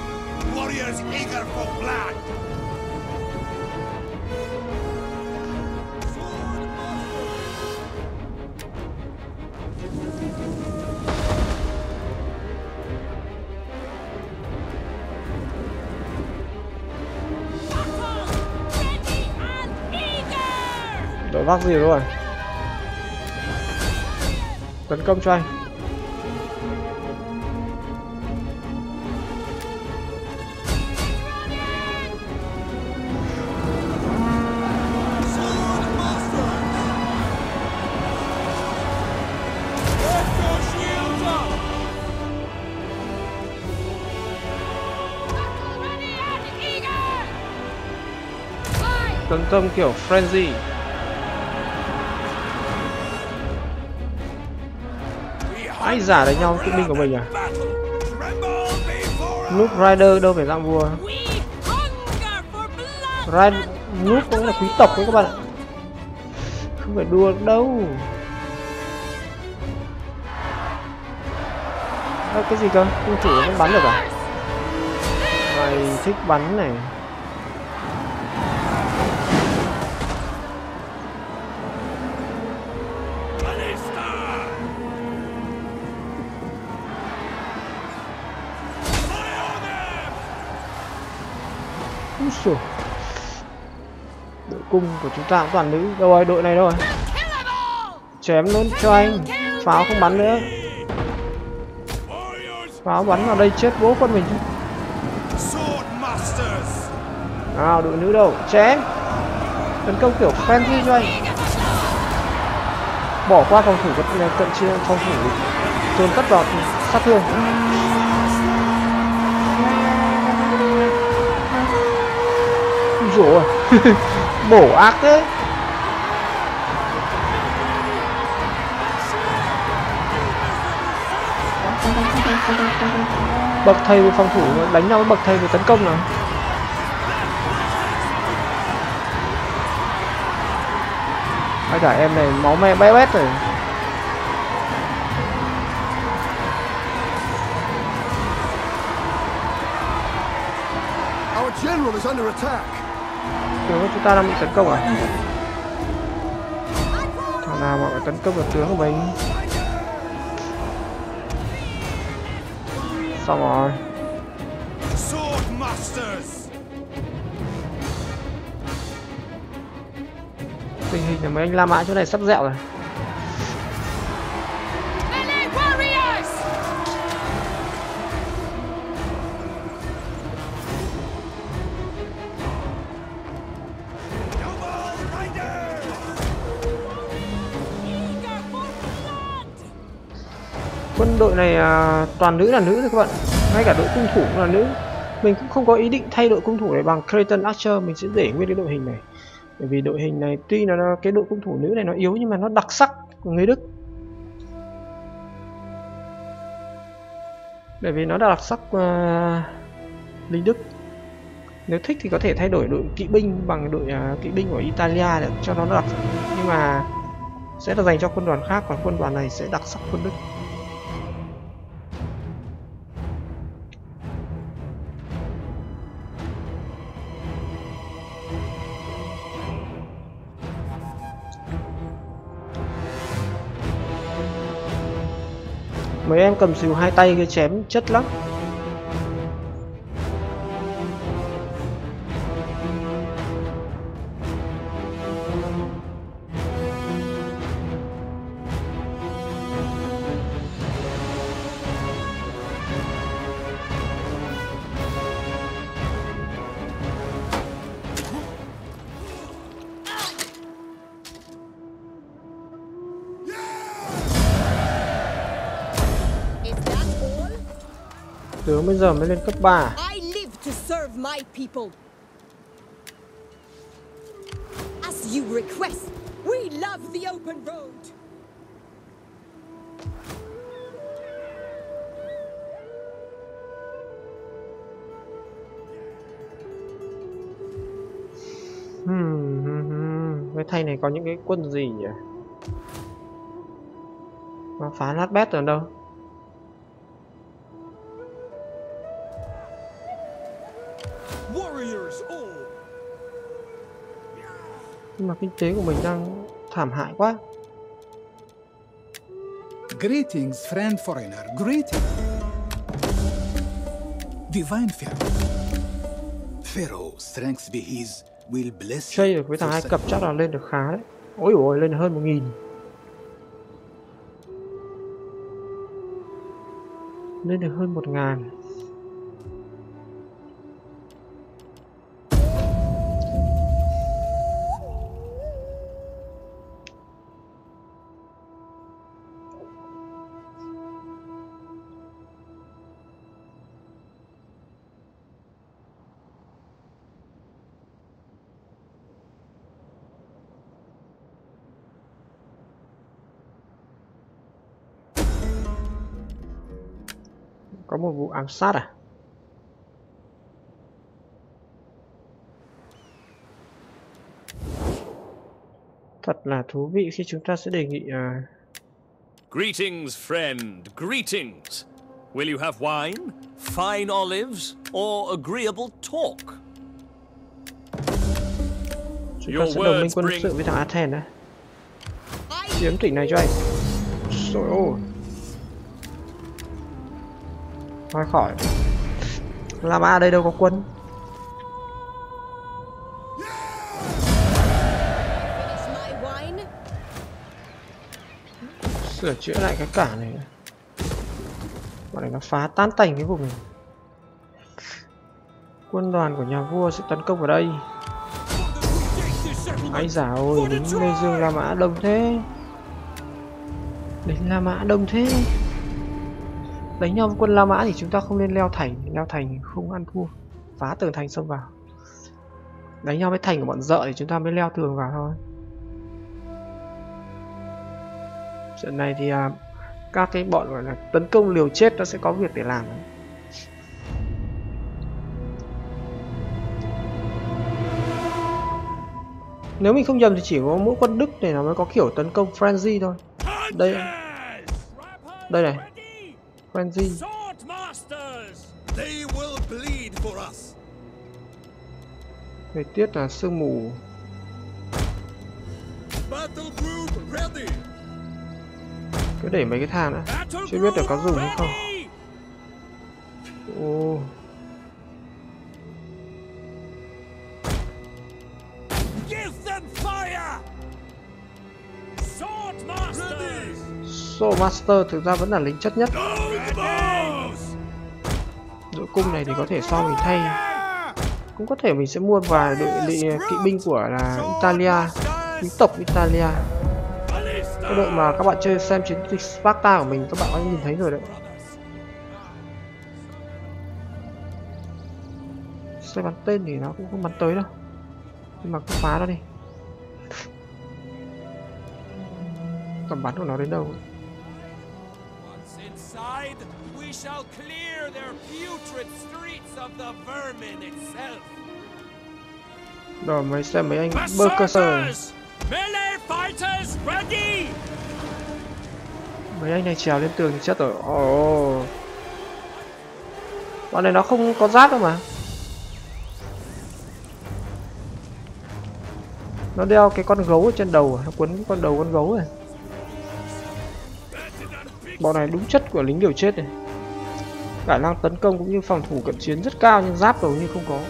Đội vác gì rồi, tấn công cho anh. Tấn công kiểu frenzy. Ai giả đánh nhau kỵ binh của mình à? Noob Rider đâu phải dạng vua. Rider, Noob cũng là quý tộc đấy các bạn ạ. Không phải đùa đâu. À, cái gì cơ? Cung chủ nó bắn được à? Mày thích bắn này. Úi, đội cung của chúng ta cũng toàn nữ. Đâu rồi, đội này đâu rồi? Chém luôn cho anh. Pháo không bắn nữa. Pháo bắn vào đây chết bố con mình. Nào, đội nữ đâu? Chém. Tấn công kiểu frenzy cho anh. Bỏ qua phòng thủ cận cận chiến, phòng thủ dồn tất vào sát thương. Rồi bổ ác thế. Bậc thầy về phòng thủ đánh nhau với bậc thầy về tấn công nào. Hai cả em này máu me bé bét rồi. Our general is under attack. Tướng chúng ta đang bị tấn công à? Thằng nào mà phải tấn công được tướng của mình? Xong rồi. Sword masters. Tình hình là mấy anh La Mã chỗ này sắp dẹo rồi. Melee warriors! Quân đội này à, toàn nữ là nữ thôi các bạn. Ngay cả đội cung thủ cũng là nữ. Mình cũng không có ý định thay đội cung thủ này bằng Cretan Archer. Mình sẽ để nguyên cái đội hình này. Bởi vì đội hình này tuy là cái đội cung thủ nữ này nó yếu nhưng mà nó đặc sắc của người Đức. Bởi vì nó đặc sắc uh, lính Đức. Nếu thích thì có thể thay đổi đội kỵ binh bằng đội uh, kỵ binh của Italia để cho nó đặc sắc. Nhưng mà sẽ là dành cho quân đoàn khác, còn quân đoàn này sẽ đặc sắc quân Đức. Mấy em cầm xìu hai tay cái chém chất lắm. Tướng bây giờ mới lên cấp ba. I live to serve my people. As you request, we love the open road. Hmm, hmm, hmm. Cái thay này có những cái quân gì nhỉ? Nó phá nát bét ở đâu? Nhưng mà kinh tế của mình đang thảm hại quá. Greetings, friend foreigner. Greetings. Divine Pharaoh. Pharaoh, strength be his, will bless you. Chơi được với thằng Ai Cập chắc là lên được khá đấy. Ôi ôi, lên hơn một nghìn. Lên được hơn một ngàn. Có một vụ ám sát à? Thật là thú vị khi chúng ta sẽ đề nghị uh... Greetings, friend. Greetings. Will you have wine, fine olives, or agreeable talk? Chúng ta sẽ đồng minh quân sự với thằng Athens đấy. Chiếm tỉnh này cho anh. Trời ơi. Thôi khỏi. La Mã đây đâu có quân. Sửa chữa lại cái cảng này. Bọn này nó phá tan tành cái vùng này. Quân đoàn của nhà vua sẽ tấn công vào đây. Ái dà ôi, lính Lê Dương La Mã đông thế. Lính La Mã đông thế. Đánh nhau với quân La Mã thì chúng ta không nên leo thành. Leo thành không ăn thua. Phá tường thành xông vào. Đánh nhau với thành của bọn dợ thì chúng ta mới leo tường vào thôi. Trận này thì à, các cái bọn gọi là tấn công liều chết nó sẽ có việc để làm. Nếu mình không nhầm thì chỉ có mỗi quân Đức này nó mới có kiểu tấn công frenzy thôi. Đây, đây này, frenzy. Thời tiết là sương mù. Cứ để mấy cái thang nữa, chưa biết được có dùng hay không. Ồ. Sword Master thực ra vẫn là lính chất nhất. Đội cung này thì có thể so mình thay. Cũng có thể mình sẽ mua vài đội, đội kỵ binh của là Italia, quý tộc Italia. Cái đội mà các bạn chơi xem chiến dịch Sparta của mình các bạn đã nhìn thấy rồi đấy. Xe bắn tên thì nó cũng không bắn tới đâu, nhưng mà cứ phá nó đi. Tầm bắn của nó đến đâu? Rồi mới xem mấy anh Berserker. Mấy anh này trèo lên tường thì chết rồi. Ồ, oh. Bọn này nó không có giáp đâu mà. Nó đeo cái con gấu ở trên đầu, nó quấn cái con đầu con gấu này. Bọn này đúng chất của lính liều chết này. Khả năng tấn công cũng như phòng thủ cận chiến rất cao nhưng giáp hầu như không có.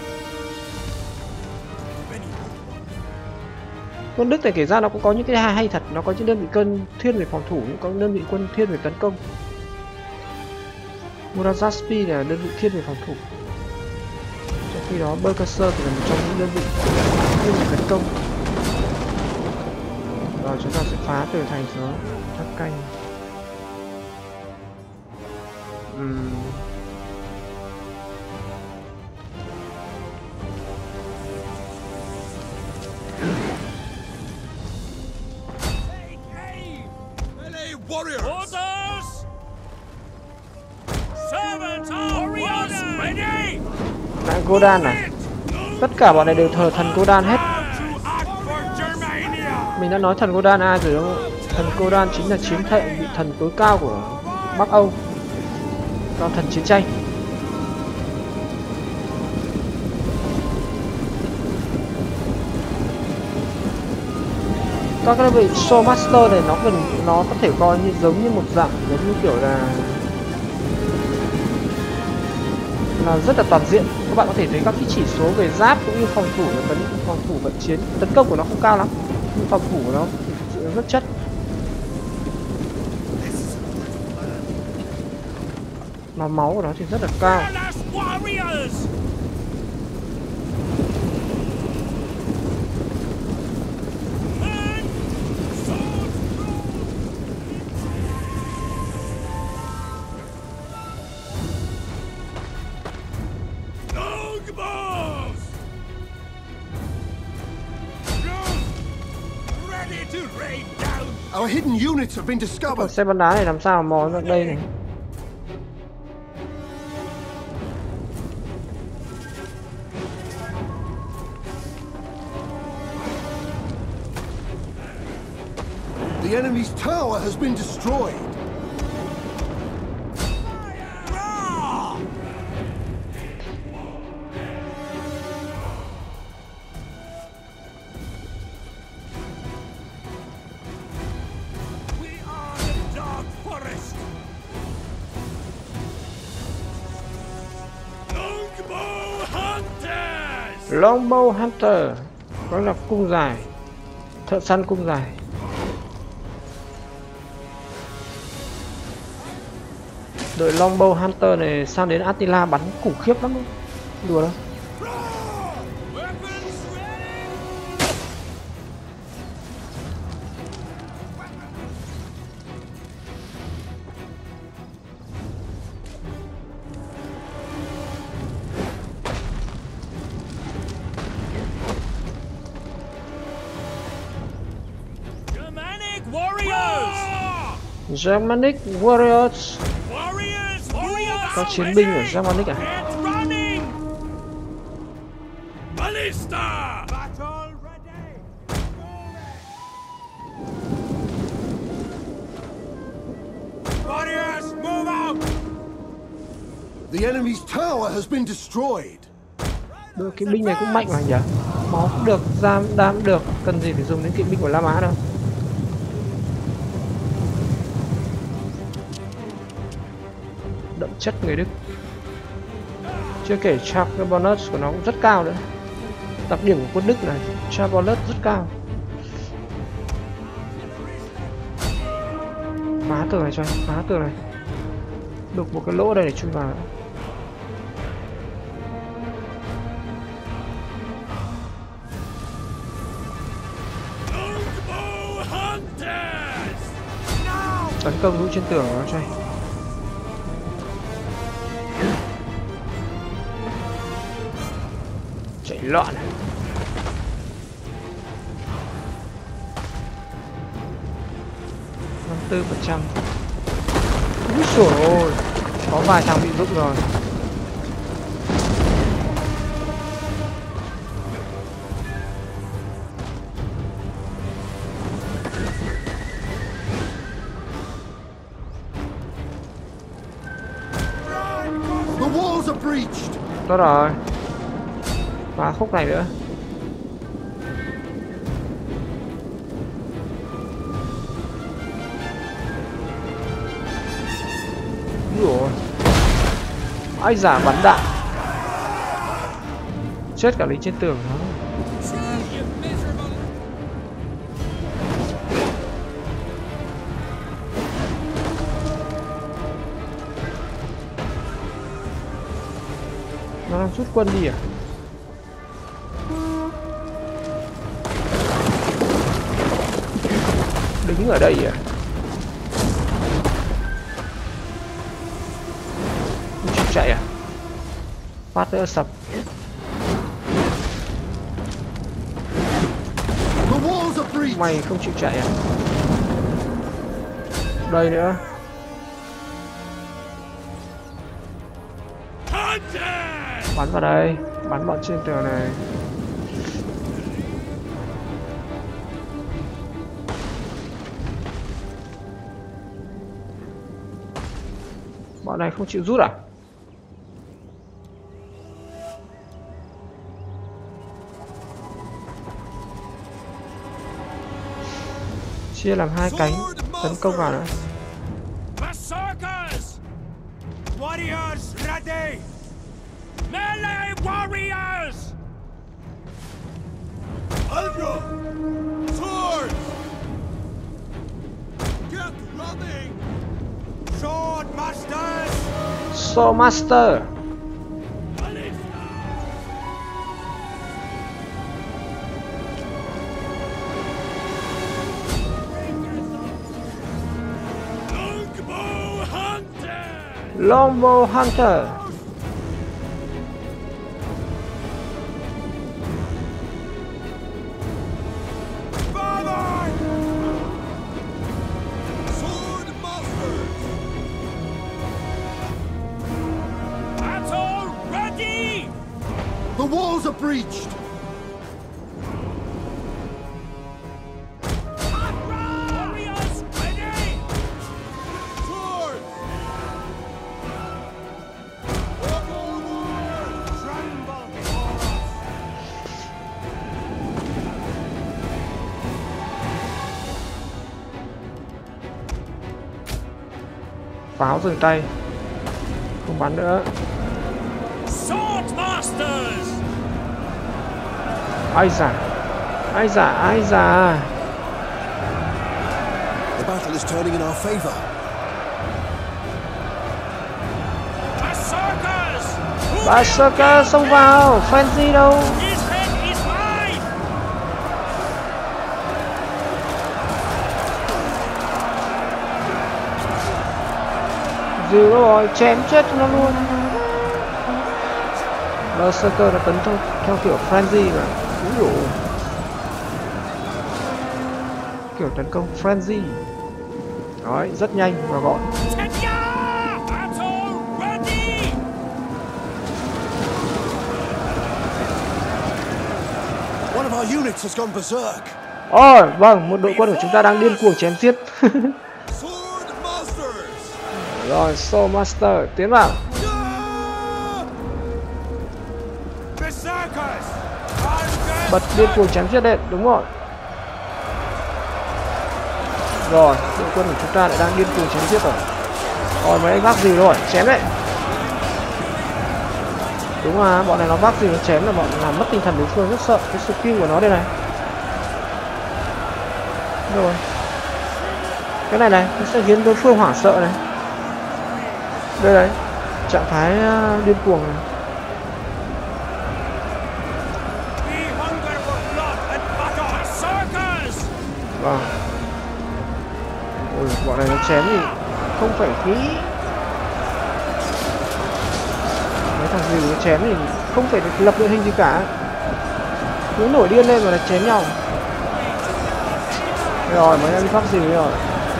Quân Đức này kể ra nó cũng có những cái hay, hay thật, nó có những đơn vị quân thiên về phòng thủ, cũng có đơn vị quân thiên về tấn công. Muraspi là đơn vị thiên về phòng thủ. Trong khi đó Berserker thì là một trong những đơn vị thiên về tấn công. Rồi chúng ta sẽ phá từ thành xuống tháp canh. Uhm. Lại Godan này, tất cả bọn này đều thờ thần Godan hết. Mình đã nói thần Godan ai rồi đúng không? Thần Godan chính là chiến thệ, vị thần tối cao của Bắc Âu, do thần chiến tranh. Các cái vị Sword Master này nó gần nó có thể coi như giống như một dạng giống như kiểu là là rất là toàn diện. Các bạn có thể thấy các cái chỉ số về giáp cũng như phòng thủ và tấn phòng thủ vận chiến, tấn công của nó không cao lắm nhưng phòng thủ của nó rất chất. Mà máu của nó thì rất là cao. Our hidden units have been discovered. Xe bắn đá này làm sao mà mò ra đây này? The enemy's tower has been destroyed. Longbow Hunter, đó là cung dài, thợ săn cung dài. Đội Longbow Hunter này sang đến Attila bắn khủng khiếp lắm, đùa đâu. Germanic Warriors. Có chiến binh ở Germanic à? The enemy's tower has been destroyed. Được, kỵ binh này cũng mạnh mà nhỉ. Máu cũng được, giam đam cũng được, cần gì phải dùng đến kỵ binh của La Mã đâu. Đậm chất người Đức. Chưa kể charge bonus của nó cũng rất cao nữa. Đặc điểm của quân Đức là charge bonus rất cao. Phá tường này cho anh, phá tường này. Được một cái lỗ đây để chui vào. Tấn công lũ trên tường của nó cho anh. Chạy loạn này. năm mươi tư phần trăm. Úi dồi ôi, có vài thằng bị rụng rồi. Tốt rồi. Phá khúc này nữa. Ủa. Ai giả bắn đạn. Chết cả lính trên tường đó. Nó đang rút quân đi à? Đứng ở đây à? Không chịu chạy à? Phát nữa sập. Mày không chịu chạy à? Đây nữa. Bắn vào đây, bắn bọn trên tường này. Bọn này không chịu rút à? Chia làm hai cánh, tấn công vào nữa. Warriors ready! Melee warriors! Aldro! Swords! Get running! Sword masters! Sword master! Longbow hunter! Longbow hunter! The walls are breached! Warriors ready! Swords! Tremble before us! Pháo dừng tay. Không bắn nữa. Sword masters! Ai giả, ai giả, ai giả. The battle is turning in our favor. Berserkers! Berserker xông vào, Frenzy đâu? His head is mine! Dữ rồi, chém chết nó luôn. Berserker là tấn theo, theo kiểu Frenzy mà. Úi dồi. Kiểu tấn công Frenzy. Đấy, rất nhanh và gọn. One of our units has gone berserk. Ồ, oh, vâng, một đội quân của chúng ta đang điên cuồng chém giết. Sword masters. Rồi, Sword Master tiến vào. Berserkers! Bật điên cuồng chém giết đệm, đúng rồi. Rồi, đội quân của chúng ta lại đang điên cuồng chém giết rồi. Rồi mấy anh vác gì rồi, chém đấy. Đúng à, bọn này nó vác gì nó chém là bọn làm mất tinh thần đối phương, rất sợ cái skill của nó đây này. Rồi. Cái này này, nó sẽ khiến đối phương hoảng sợ này. Đây đấy, trạng thái uh, điên cuồng này. We hunger for blood and battle! Berserkers! Vâng. Ôi, bọn này nó chém thì không phải khí. Mấy thằng gì nó chém thì không phải lập đội hình gì cả. Cứ nổi điên lên mà là chém nhau. Rồi, mấy anh phát gì rồi.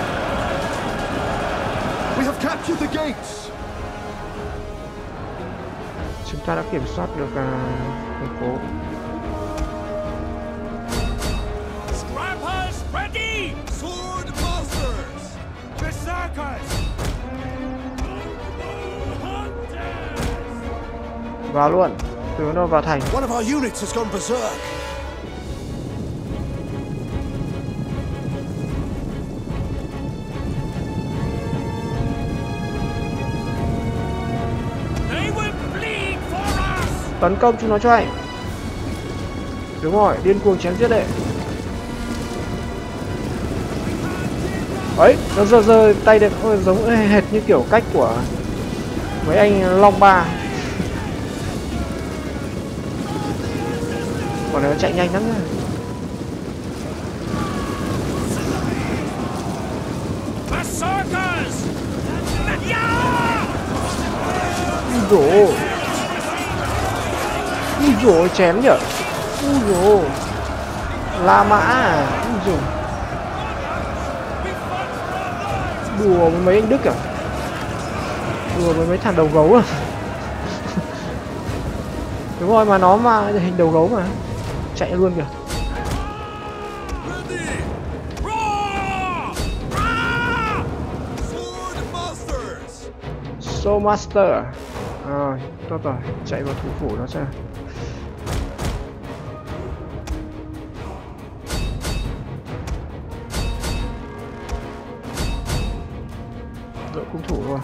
We have captured the gates. Chúng ta đã kiểm soát được uh, thành phố. Scrappers ready! Sword masters! Berserkers! Hunters! Vào luôn, từ nó vào thành. One of our units has gone berserk. They will bleed for us! Tấn công chúng nó cho anh. Đúng rồi, điên cuồng chém giết đấy. Ấy, nó giơ giơ tay được. Ôi, giống hệt như kiểu cách của mấy anh Long Ba. Còn nó chạy nhanh lắm nha. Berserkers! Yeah! Úi dồi. Úi dồi, chém nhở. Úi dồi. La Mã à. Úi dồi. Đùa với mấy anh Đức à? Đùa với mấy thằng đầu gấu à? Đúng rồi, mà nó mà hình đầu gấu mà. Chạy luôn kìa. Soul Master. À, tốt rồi, chạy vào thủ phủ nó xem. Đội cung thủ rồi.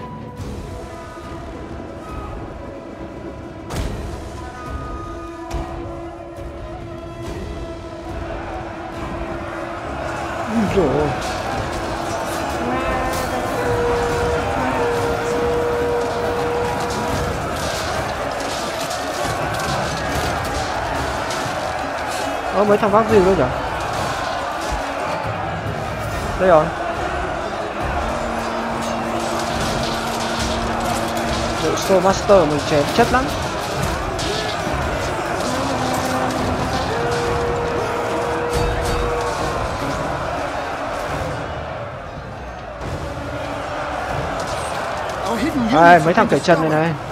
Úi dồi ôi. Ơ, mấy thằng vác gì luôn nhỉ? Đây rồi. Đội Soul Master mình chém chất lắm. À, mấy thằng cởi chân này này.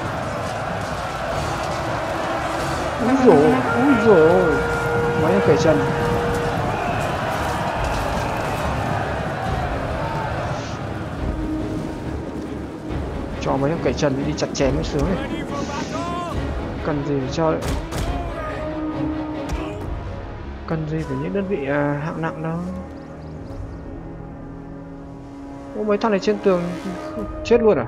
Úi dồi, úi dồi. Mấy thằng cởi chân. Cho mấy thằng cởi chân đi chặt chém mới sướng này. Cần gì phải cho. Cần gì phải những đơn vị uh, hạng nặng đâu. Ô, mấy thằng này trên tường chết luôn à?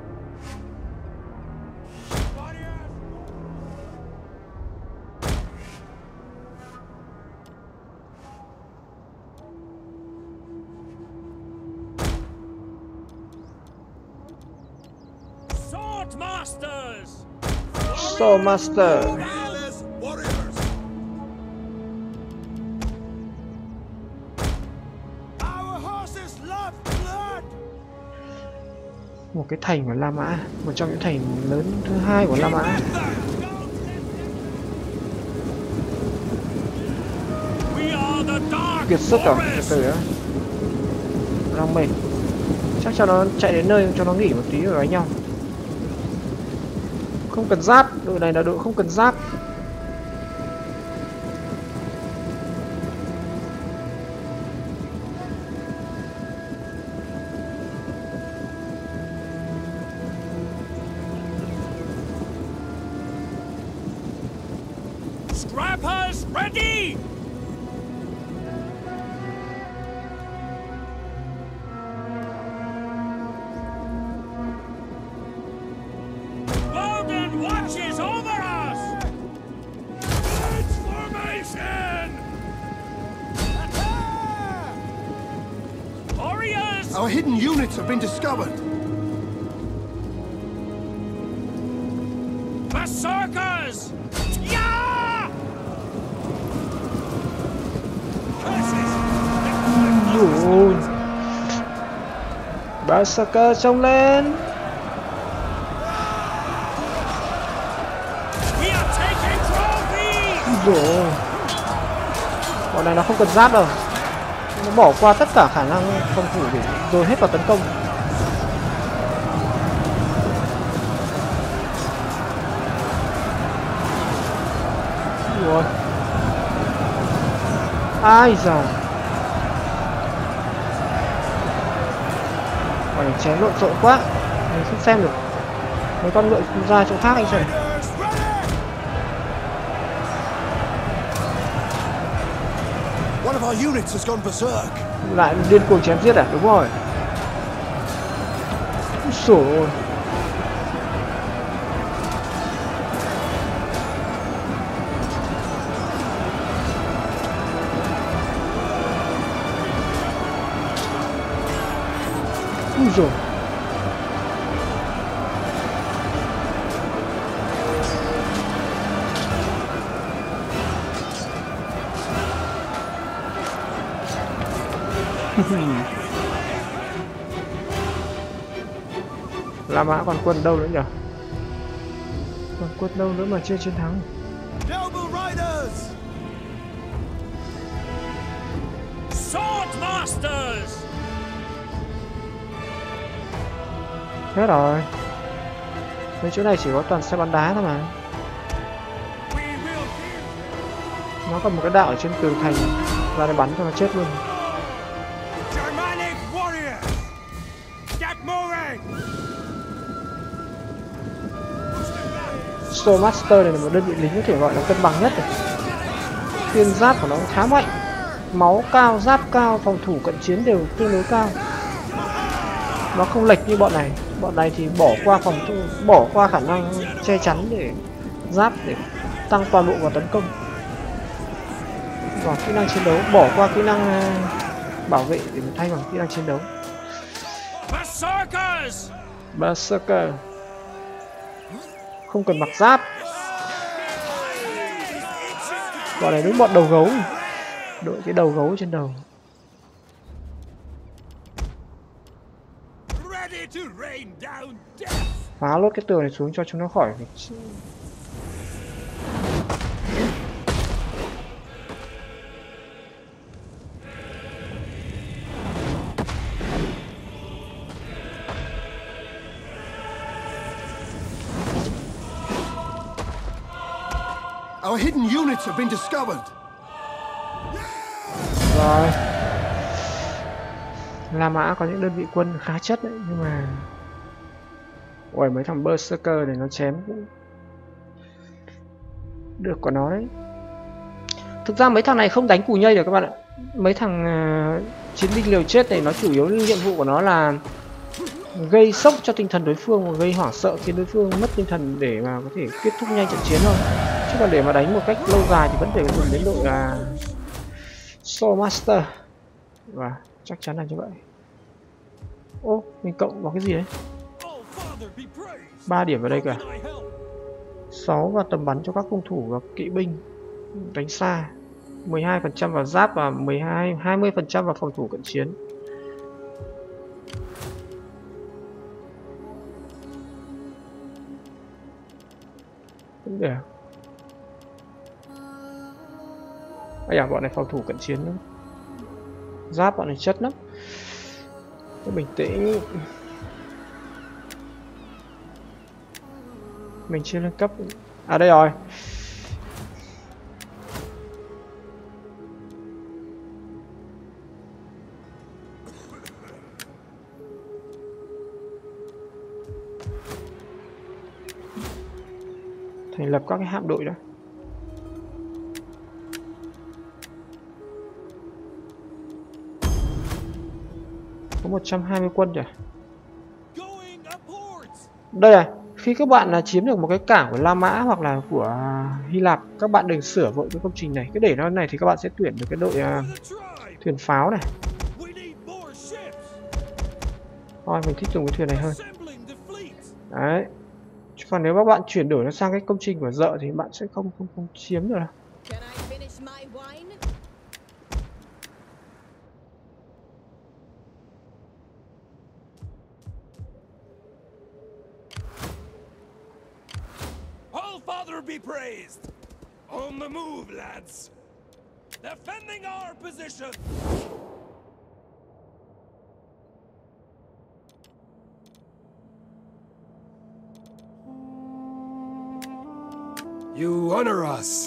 Sword masters! Soul Master. Warriors! Our horses love blood! Một cái thành của La Mã, một trong những thành lớn thứ hai của La Mã. Kiệt sức rồi, từ từ đó. Long mệt. Chắc cho nó chạy đến nơi cho nó nghỉ một tí rồi đánh nhau. Không cần giáp, đội này là đội không cần giáp. Scrappers ready! Loudon watches over us! Transformation! Warriors! Our hidden units have been discovered. Berserkers! Yeah! Curses! Ôi. Berserker xông lên. We are taking trophies! Rồi. Bọn này nó không cần giáp đâu. Nó bỏ qua tất cả khả năng phòng thủ để rồi hết vào tấn công. Rồi. Ai giời. Bọn này chém lộn xộn quá. Mình không xem được. Mấy con ngựa ra chỗ khác anh xem. One of our units has gone berserk. Lại điên cuồng chém giết à? Đúng rồi. Úi dồi ôi. Úi dồi. La Mã còn quân đâu nữa nhỉ? Còn quân đâu nữa mà chưa chiến thắng? Noble riders! Sword masters! Hết rồi. Mấy chỗ này chỉ có toàn xe bắn đá thôi mà. Nó còn một cái đạo ở trên tường thành, ra để bắn cho nó chết luôn. Germanic warriors! Get moving! Swordmaster này là một đơn vị lính có thể gọi là cân bằng nhất rồi. Khuyên giáp của nó khá mạnh, máu cao, giáp cao, phòng thủ cận chiến đều tương đối cao. Nó không lệch như bọn này. Bọn này thì bỏ qua phòng thủ, bỏ qua khả năng che chắn để giáp để tăng toàn bộ vào tấn công. Và kỹ năng chiến đấu, bỏ qua kỹ năng bảo vệ để thay bằng kỹ năng chiến đấu. Berserkers! Berserker không cần mặc giáp. Bọn này đúng bọn đầu gấu, đội cái đầu gấu trên đầu. Phá lốt cái tường này xuống cho chúng nó khỏi. Our hidden units have been discovered. Rồi. La Mã có những đơn vị quân khá chất đấy, nhưng mà ôi mấy thằng Berserker này nó chém cũng được của nó đấy. Thực ra mấy thằng này không đánh cù nhây được các bạn ạ. Mấy thằng uh, chiến binh liều chết này nó chủ yếu nhiệm vụ của nó là gây sốc cho tinh thần đối phương và gây hoảng sợ khiến đối phương mất tinh thần để mà có thể kết thúc nhanh trận chiến thôi. Chứ còn để mà đánh một cách lâu dài thì vẫn phải dùng đến đội là Swordmaster. Và chắc chắn là như vậy. Ô, mình cộng vào cái gì đấy? ba điểm vào đây cả. sáu vào tầm bắn cho các cung thủ và kỵ binh đánh xa. mười hai phần trăm vào giáp và mười hai hai mươi phần trăm vào phòng thủ cận chiến. Cũng được. Ây à, bọn này phòng thủ cận chiến lắm. Giáp bọn này chất lắm. Cứ bình tĩnh. Mình chưa lên cấp. À đây rồi. Thành lập các cái hạm đội đó. một trăm hai mươi quân rồi. Đây này, khi các bạn là chiếm được một cái cảng của La Mã hoặc là của Hy Lạp, các bạn đừng sửa vội cái công trình này. Cứ để nó này thì các bạn sẽ tuyển được cái đội uh, thuyền pháo này. Thôi mình thích dùng cái thuyền này hơn. Đấy. Chứ còn nếu các bạn chuyển đổi nó sang cái công trình của dợ thì bạn sẽ không không không chiếm được đâu. Father be praised! On the move, lads! Defending our position! You honor us.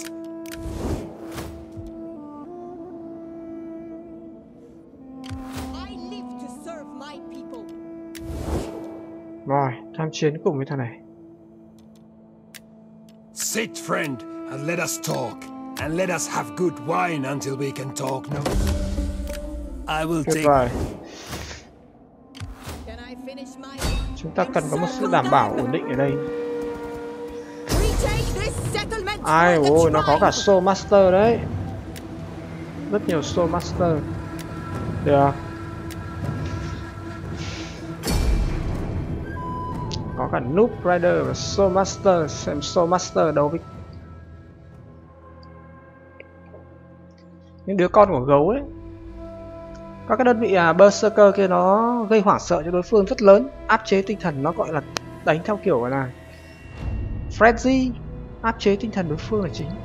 I live to serve my people. Rồi, tham chiến cùng với thằng này. Sit, friend, and let us talk. And let us have good wine until we can talk, no? I will take... Rồi. Can I finish my... Chúng ta cần có một sự đảm bảo ổn định ở đây. Ai ôi, nó có cả Soul Master đấy. Rất nhiều Soul Master. Được. Có cả Noob Rider và Soul Master. Xem Soul Master đấu với những đứa con của gấu ấy. Các cái đơn vị à, Berserker kia nó gây hoảng sợ cho đối phương rất lớn. Áp chế tinh thần, nó gọi là đánh theo kiểu gọi là Frenzy, áp chế tinh thần đối phương là chính.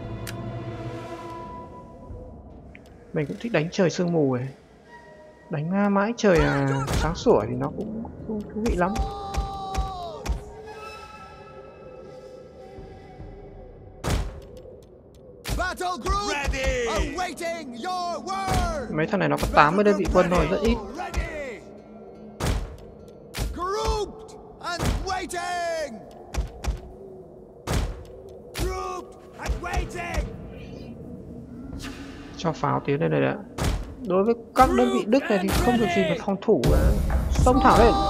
Mình cũng thích đánh trời sương mù ấy. Đánh mãi trời à, sáng sủa thì nó cũng không thú vị lắm. Mấy thằng này nó có tám mươi đơn vị quân thôi, rất ít. Cho pháo tiến lên đây đã. Đối với các đơn vị Đức này thì không được gì phải phòng thủ, xông thẳng lên.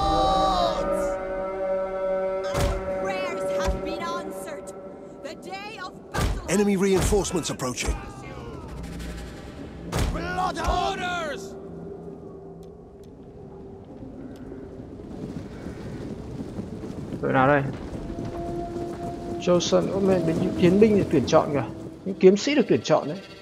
Enemy reinforcements approaching. Orders! Đội nào đây? Chosen, ôm lên đến những chiến binh được tuyển chọn kìa. Những kiếm sĩ được tuyển chọn đấy.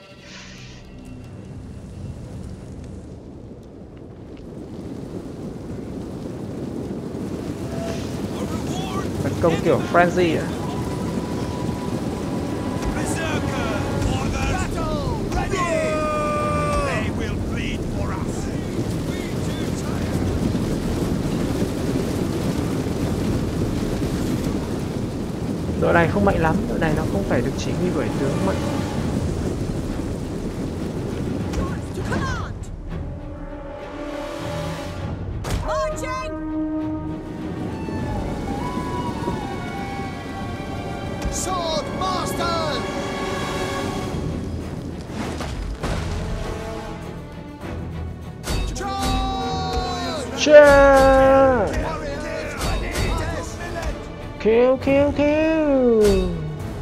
Tấn công kiểu frenzy à? Đội này không mạnh lắm, đội này nó không phải được chỉ huy bởi tướng mạnh. Yeah! Kill, kill, kill!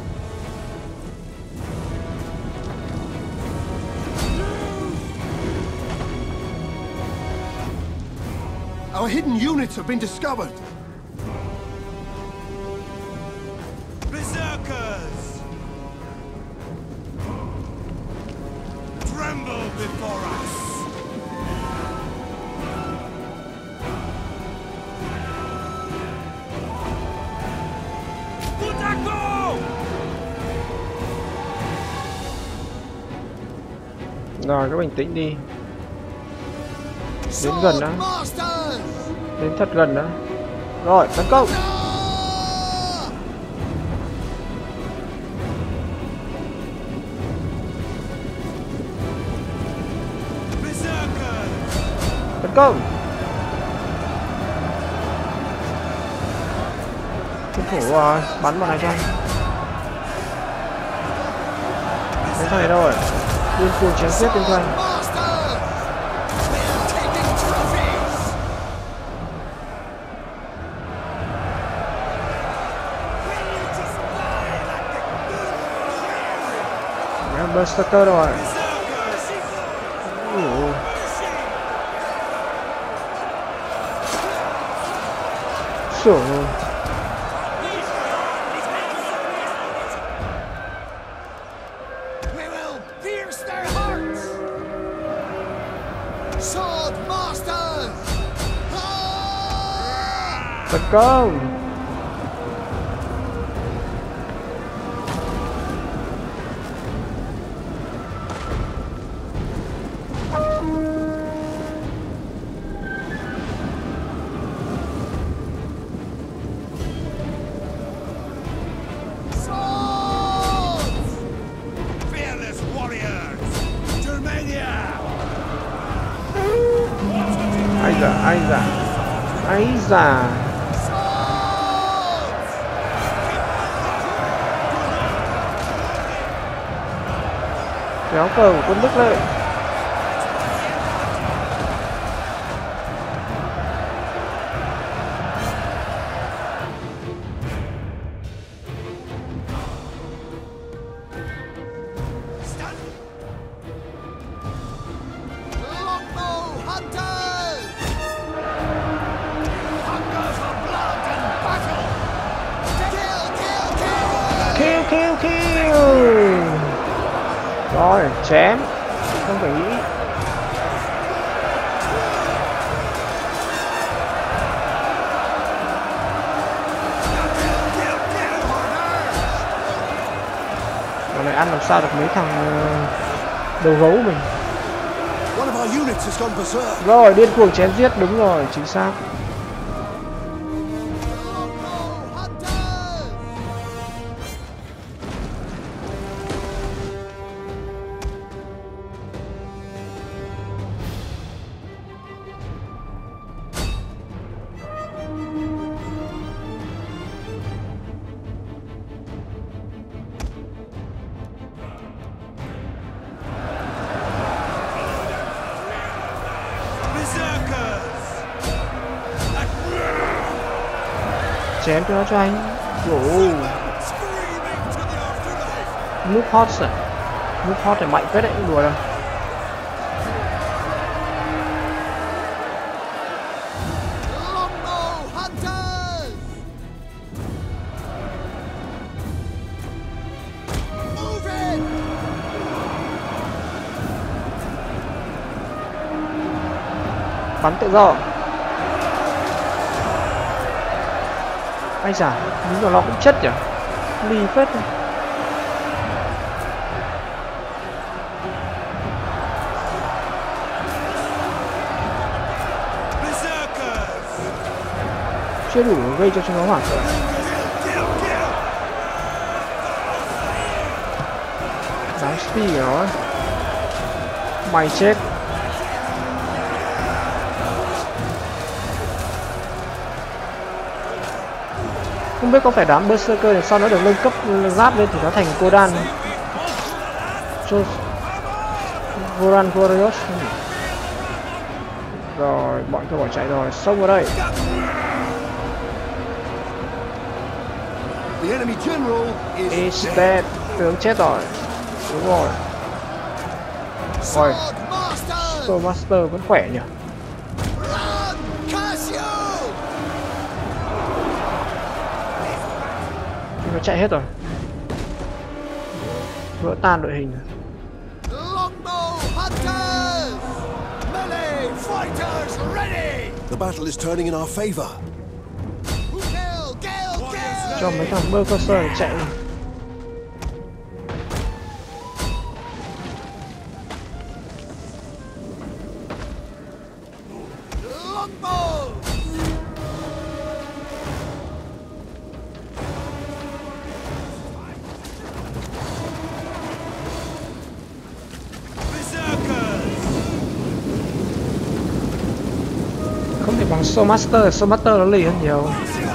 Our hidden units have been discovered. Berserkers! Tremble before us! Rồi, các bình tĩnh đi. Đến gần đó. Đến thật gần đó. Rồi, tấn công. Tấn công. Chiến thủ rồi, bắn vào này cho. Đến thằng này đâu rồi? Điên cuồng chém giết tên doanh. Berserker rồi. Ủa. Sure. We will pierce their hearts! Sword masters! Ah! Tấn công. Fearless warriors! Germania! Ai da, ai da, ai da. Kéo cờ của quân Đức lên. Longbow hunters! Hunger for blood and battle! Kill, kill, kill! Kill, kill, kill. Rồi, chém. Không phải nghĩ. Còn này ăn làm sao được mấy thằng uh, đầu gấu mình. One of our units has gone berserk. Rồi, điên cuồng chém giết, đúng rồi, chính xác. Longbow hunters! Berserkers! Chém cho nó cho anh. Ồ, Screaming to the afterlife! núp hot à? Núp hot này mạnh phết đấy, không đùa đâu. Longbow hunters! Move in! Bắn tự do. Ai giả, đúng là nó cũng chất nhỉ. Lì phết này. Berserkers! Chưa đủ gây cho chúng nó hoảng sợ. Kill, kill! Đáng speed của nó. Mày chết. Không biết có phải đám Berserker thì sau nó được nâng cấp giáp lên thì nó thành Kodan cho Goran Warriors. Rồi, bọn tôi bỏ chạy rồi, xông vào đây. The enemy general is Is dead. dead. Tướng chết rồi. Đúng rồi. Rồi, Sword masters! Soul Master vẫn khỏe nhỉ. Run, Cassio! Nó chạy hết rồi. Vỡ tan đội hình. Longbow hunters! Melee fighters ready! The battle is turning in our favor. Kill, kill, kill! Cho mấy thằng Berserker chạy. Longbow! Không thể bằng Soul Master, Soul Master nó lì hơn nhiều.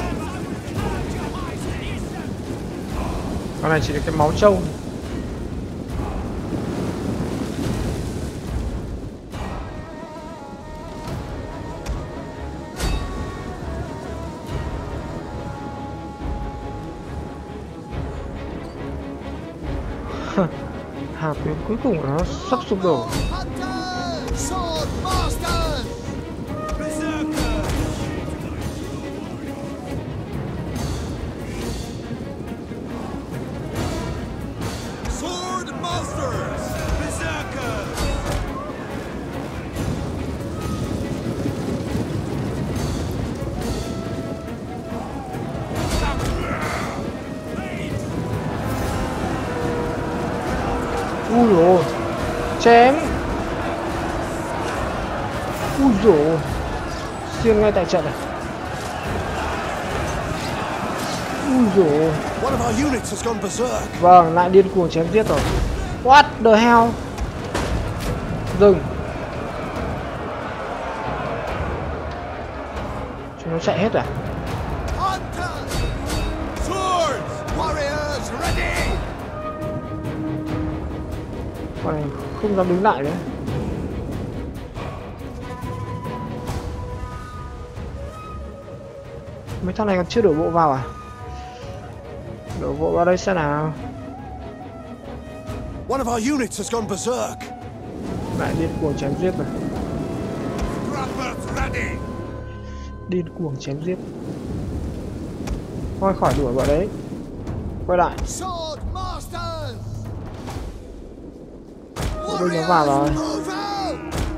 Con này chỉ được cái máu trâu. hạt đến cuối cùng nó sắp sụp đổ. Sword Masters! Sword Masters! Berserker! Ui dồi, chém. Ui dồi, xuyên ngay tại trận này. Ui dồi. One of our units has gone berserk. Vâng, lại điên cuồng chém giết rồi. What the hell? Dừng. Chúng nó chạy hết à? Hunters! Swords! Warriors ready! Con này không dám đứng lại nữa. Mấy thằng này còn chưa đổ bộ vào à? Đổ bộ vào đây xem nào. One of our units has gone berserk. Lại điên cuồng chém giết rồi. Scrappers ready! Điên cuồng chém giết. Thôi khỏi đuổi vào đấy. Quay lại. Sword Masters! Kỵ binh nó vào rồi. Move out!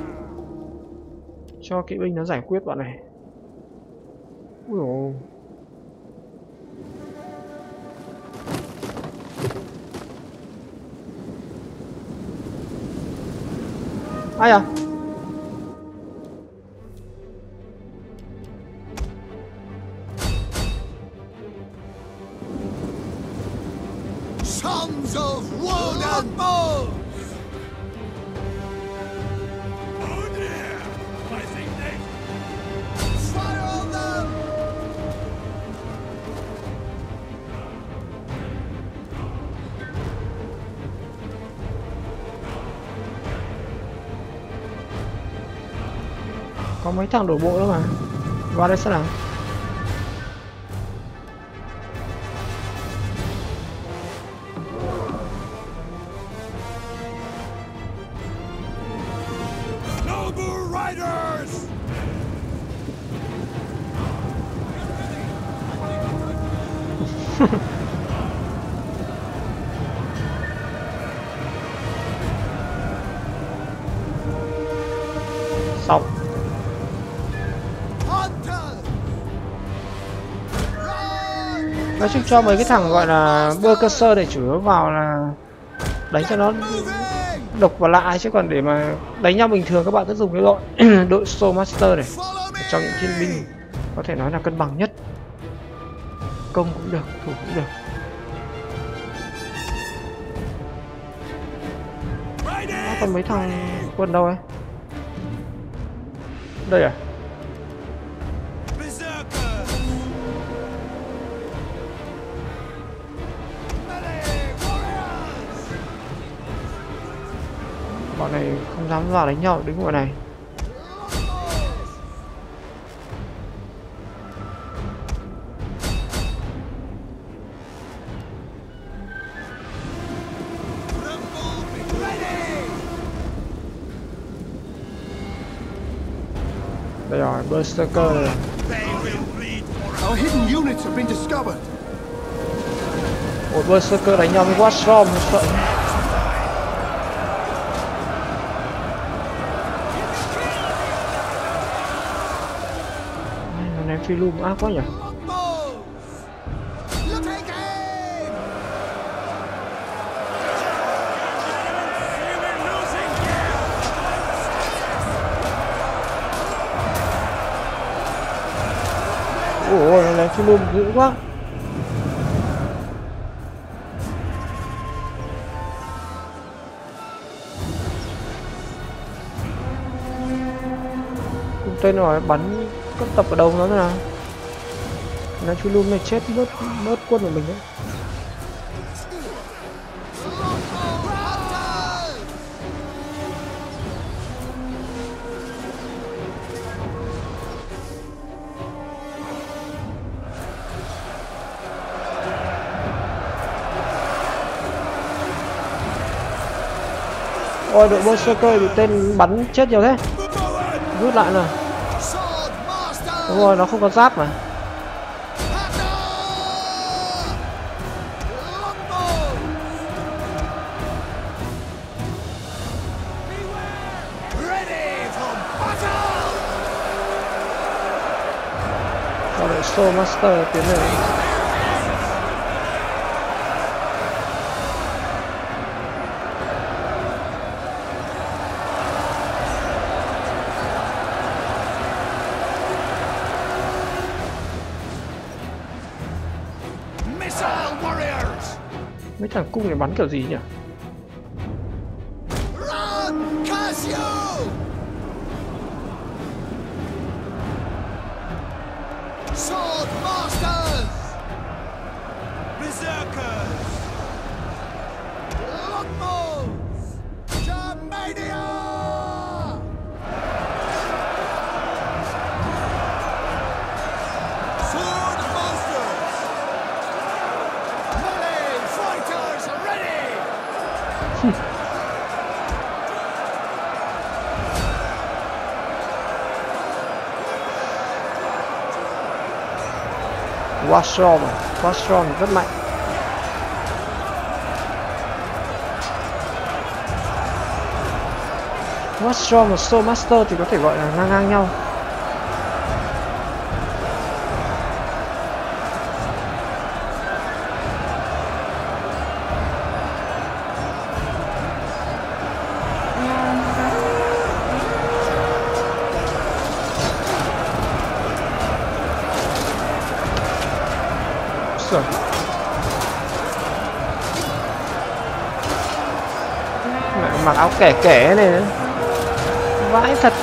Cho kỵ binh nó giải quyết bọn này. Ui dồi. Ai à? Sons of Woden! Bow! Oh dear! I think they... Fire on them! Có mấy thằng đổ bộ nữa mà. Vào đây xem nào. Noble Riders! Xong. Hunters! Run! Nói chung cho mấy cái thằng gọi là Berserker để chủ yếu vào là đánh cho nó Moving! độc và lạ, chứ còn để mà đánh nhau bình thường các bạn sẽ dùng cái đội đội Sword Master này Follow me! trong những thiên binh có thể nói là cân bằng nhất, công cũng được, thủ cũng được. Nó còn mấy thằng quân đâu ấy? Đây à? Berserker! Bọn này không dám vào đánh nhau, đứng ngoài này. Đây rồi, Berserker rồi. Our hidden units have been discovered. Ủa, Berserker đánh nhau với Watchstorm sợ. Này, này phi lùm ác quá nhỉ. Longbows! You take aim! Ủa, này phi lùm dữ quá. Cùng tên rồi, bắn cấp tập ở đâu nó thế nào? Này phi lùm này chết bớt bớt quân của mình đấy. Ôi, đội Berserker bị tên bắn chết nhiều thế. Rút lại nào. Đúng rồi, nó không có giáp mà. Cho đội Soul Master tiến lên. Mấy thằng cung này bắn kiểu gì nhỉ? Run, Casio! Sword Masters! Berserkers! Longbows! Germania! Sword Masters! Melee fighters ready! Washron, Washron rất mạnh. Washron và Soul Master thì có thể gọi là ngang ngang nhau. Rồi. Mẹ, mặc áo kẻ kẻ này nữa. Vãi thật.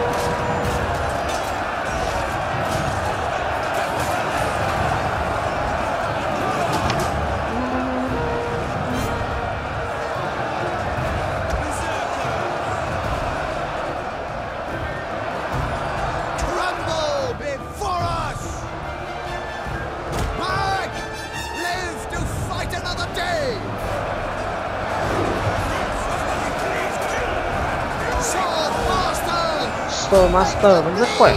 Crumble before us! Back! Live to fight another day! Sword Master! Soul Master vẫn rất khỏe.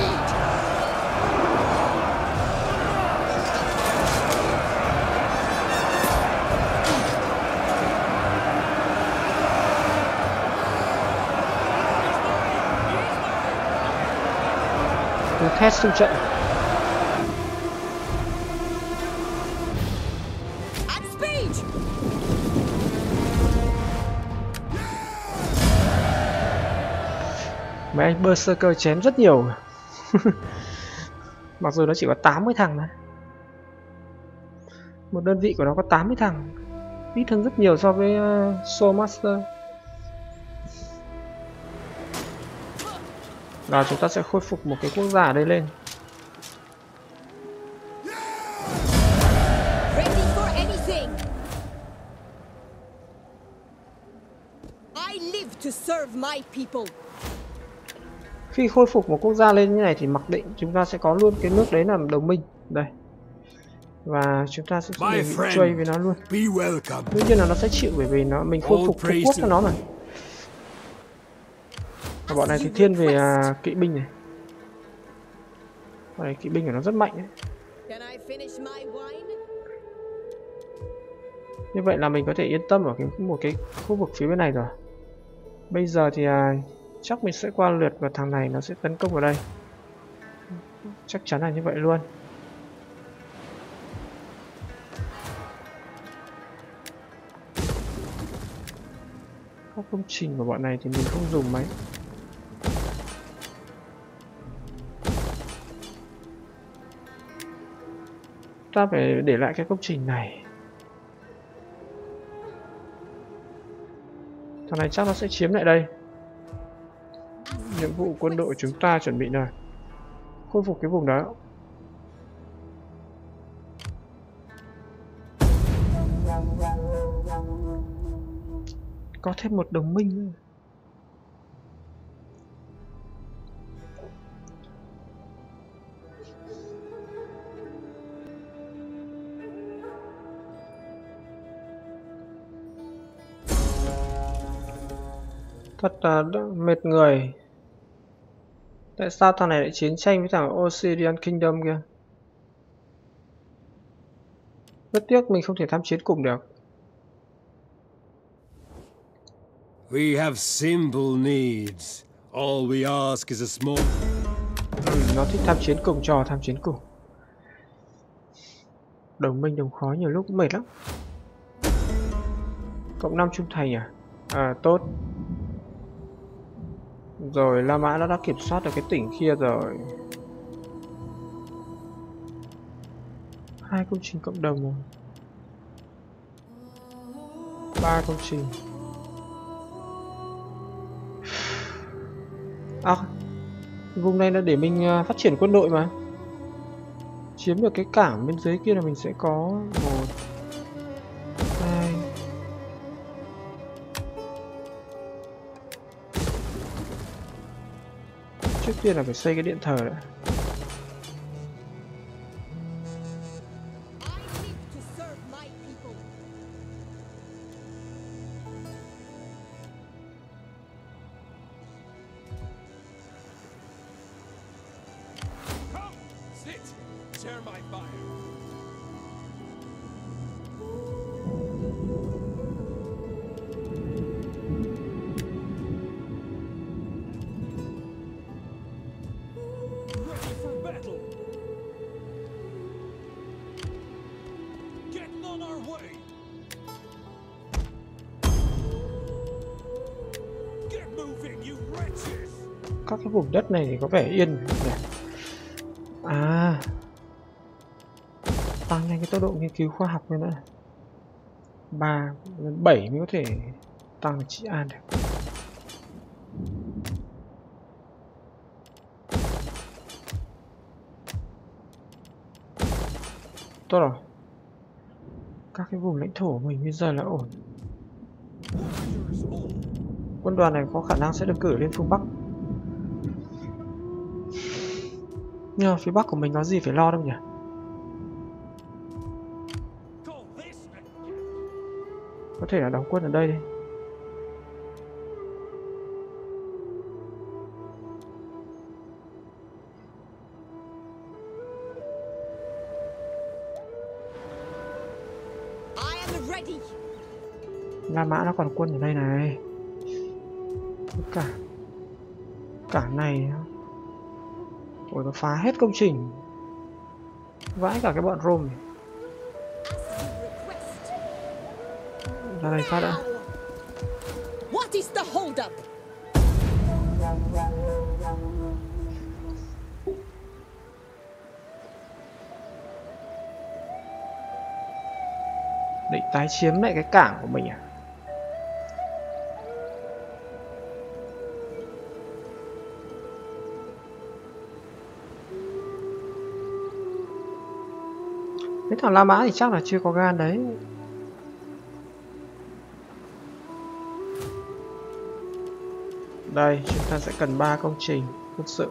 Cứ thét xung trận. At speed! Mấy anh Berserker chém rất nhiều. Mặc dù nó chỉ có tám mươi thằng thôi. Một đơn vị của nó có tám mươi thằng. Ít hơn rất nhiều so với uh, Soul Master. Rồi chúng ta sẽ khôi phục một cái quốc gia ở đây lên. Ready for anything! I live to serve my people. Khi khôi phục một quốc gia lên như này thì mặc định chúng ta sẽ có luôn cái nước đấy làm đồng minh. Đây. Và chúng ta sẽ đề nghị trade với nó luôn. Be welcome. Tuy nhiên là nó sẽ chịu bởi vì nó mình khôi phục phú quốc cho nó mà. Và bọn này thì thiên về à, kỵ binh này. Bọn này kỵ binh của nó rất mạnh ấy. Can I finish my wine? Như vậy là mình có thể yên tâm ở cái một cái khu vực phía bên này rồi. Bây giờ thì à, chắc mình sẽ qua lượt và thằng này nó sẽ tấn công vào đây. Chắc chắn là như vậy luôn. Các công trình của bọn này thì mình không dùng mấy. Ta phải để lại cái công trình này. Thằng này chắc nó sẽ chiếm lại đây. Nhiệm vụ quân đội chúng ta chuẩn bị rồi. Khôi phục cái vùng đó. Có thêm một đồng minh nữa. Thật là mệt người. Tại sao thằng này lại chiến tranh với thằng Obsidian Kingdom kia? Rất tiếc mình không thể tham chiến cùng được. We have simple needs. All we ask is a small... Ừ, nó thích tham chiến cùng, trò tham chiến cùng. Đồng minh đồng khó nhiều lúc cũng mệt lắm. Cộng năm trung thành à? À tốt. Rồi La Mã nó đã kiểm soát được cái tỉnh kia rồi. Hai công trình cộng đồng rồi. Ba công trình. À, vùng này là để mình phát triển quân đội mà. Chiếm được cái cảng bên dưới kia là mình sẽ có một, hai, trước tiên là phải xây cái điện thờ đã. Share my fire. Ready for battle. Getting on our way. Get moving, you wretches. Các cái vùng đất này thì có vẻ yên nhỉ? À, tăng nhanh cái tốc độ nghiên cứu khoa học nữa. Ba đến bảy mới có thể tăng được trị an được. Tốt rồi. Các cái vùng lãnh thổ của mình bây giờ là ổn. Quân đoàn này có khả năng sẽ được cử lên phương Bắc. Nhưng phía Bắc của mình có gì phải lo đâu nhỉ? Có thể là đóng quân ở đây đi. La Mã nó còn quân ở đây này. Cả Cảng này. Ôi, nó phá hết công trình. Vãi cả cái bọn Rome này. Ra đây phát đã. What is the hold up? Định tái chiếm lại cái cảng của mình à? Mấy thằng La Mã thì chắc là chưa có gan đấy. Đây, chúng ta sẽ cần ba công trình quân sự.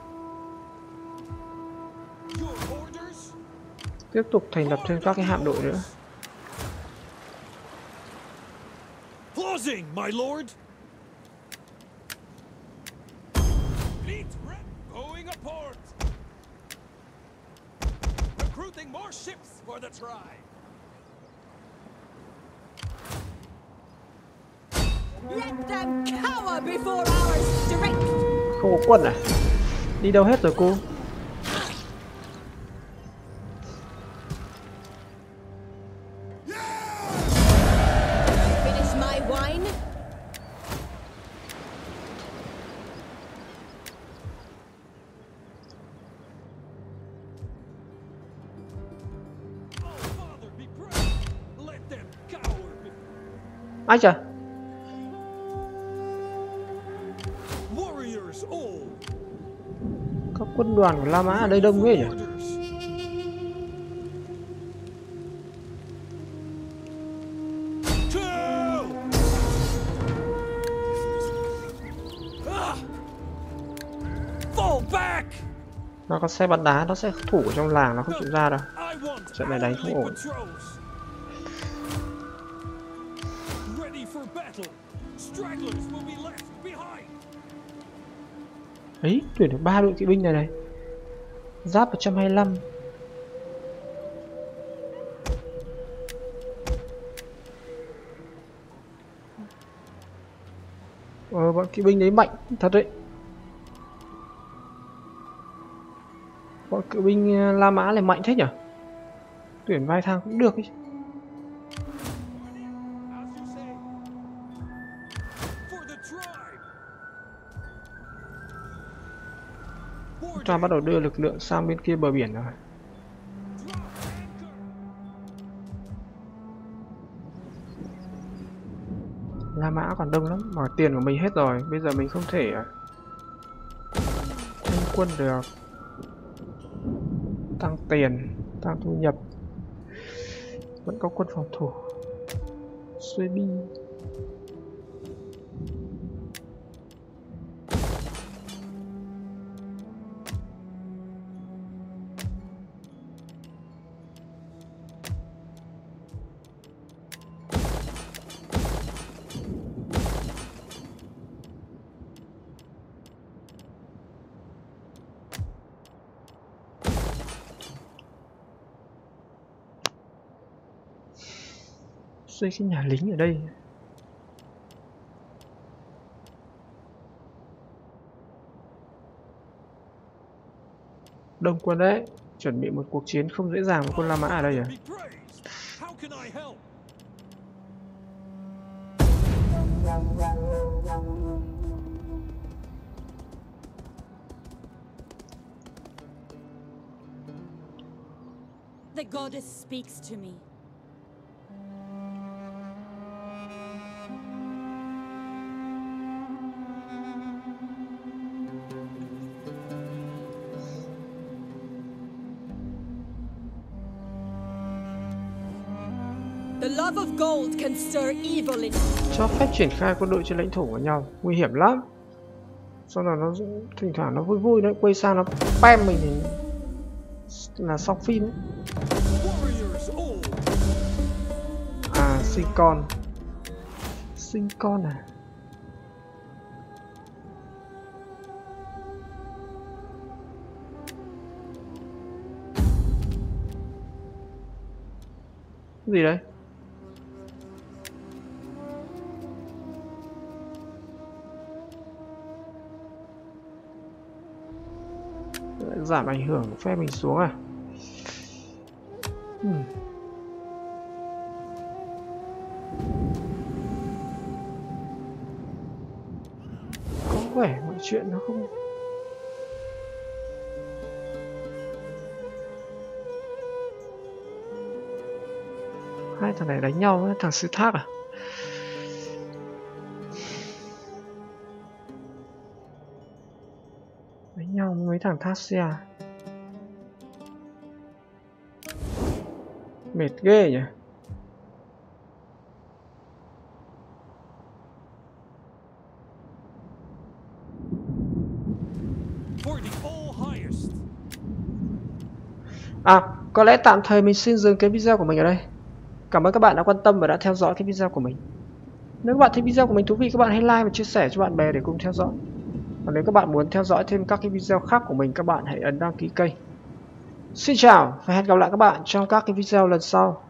Tiếp tục thành lập thêm các cái hạm đội nữa. Closing, my lord. Fleet going aport. Recruiting more ships for the tribe. Let them cower before our strength. Không có quân à? Đi đâu hết rồi cô? Finish my wine. Ai trời? Các quân đoàn của La Mã ở đây đông ghê nhỉ? Nó có xe bắn đá, nó sẽ thủ ở trong làng, nó không chịu ra đâu. Trận này đánh không ổn. Stragglers will be left behind. Ấy, tuyển được ba đội kỵ binh này này. Giáp một trăm hai mươi lăm. Ờ, bọn kỵ binh đấy mạnh thật đấy. Bọn kỵ binh La Mã này mạnh thế nhỉ? Tuyển vai thang cũng được ấy. Chúng ta bắt đầu đưa lực lượng sang bên kia bờ biển rồi. La Mã còn đông lắm, mà tiền của mình hết rồi, bây giờ mình không thể thanh quân được. Tăng tiền, tăng thu nhập. Vẫn có quân phòng thủ. Suy bi. Xây cái nhà lính ở đây. Đông quân đấy, chuẩn bị một cuộc chiến không dễ dàng với quân La Mã ở đây à? The goddess speaks to me. The love of gold can stir evil in. Cho phép triển khai quân đội trên lãnh thổ của nhau, nguy hiểm lắm. Sau đó nó thỉnh thoảng nó vui vui nó quay sang nó spam mình thì là xong phim ấy. À, sinh con. Sinh con à? Cái gì đấy? Giảm ảnh hưởng của phe mình xuống à? Hmm. Có vẻ mọi chuyện nó không... Hai thằng này đánh nhau với thằng sư thác à? Đánh nhau với mấy thằng Thassia. Mệt ghê nhỉ. À, có lẽ tạm thời mình xin dừng cái video của mình ở đây. Cảm ơn các bạn đã quan tâm và đã theo dõi cái video của mình. Nếu các bạn thấy video của mình thú vị, các bạn hãy like và chia sẻ cho bạn bè để cùng theo dõi. Còn nếu các bạn muốn theo dõi thêm các cái video khác của mình, các bạn hãy ấn đăng ký kênh. Xin chào và hẹn gặp lại các bạn trong các cái video lần sau.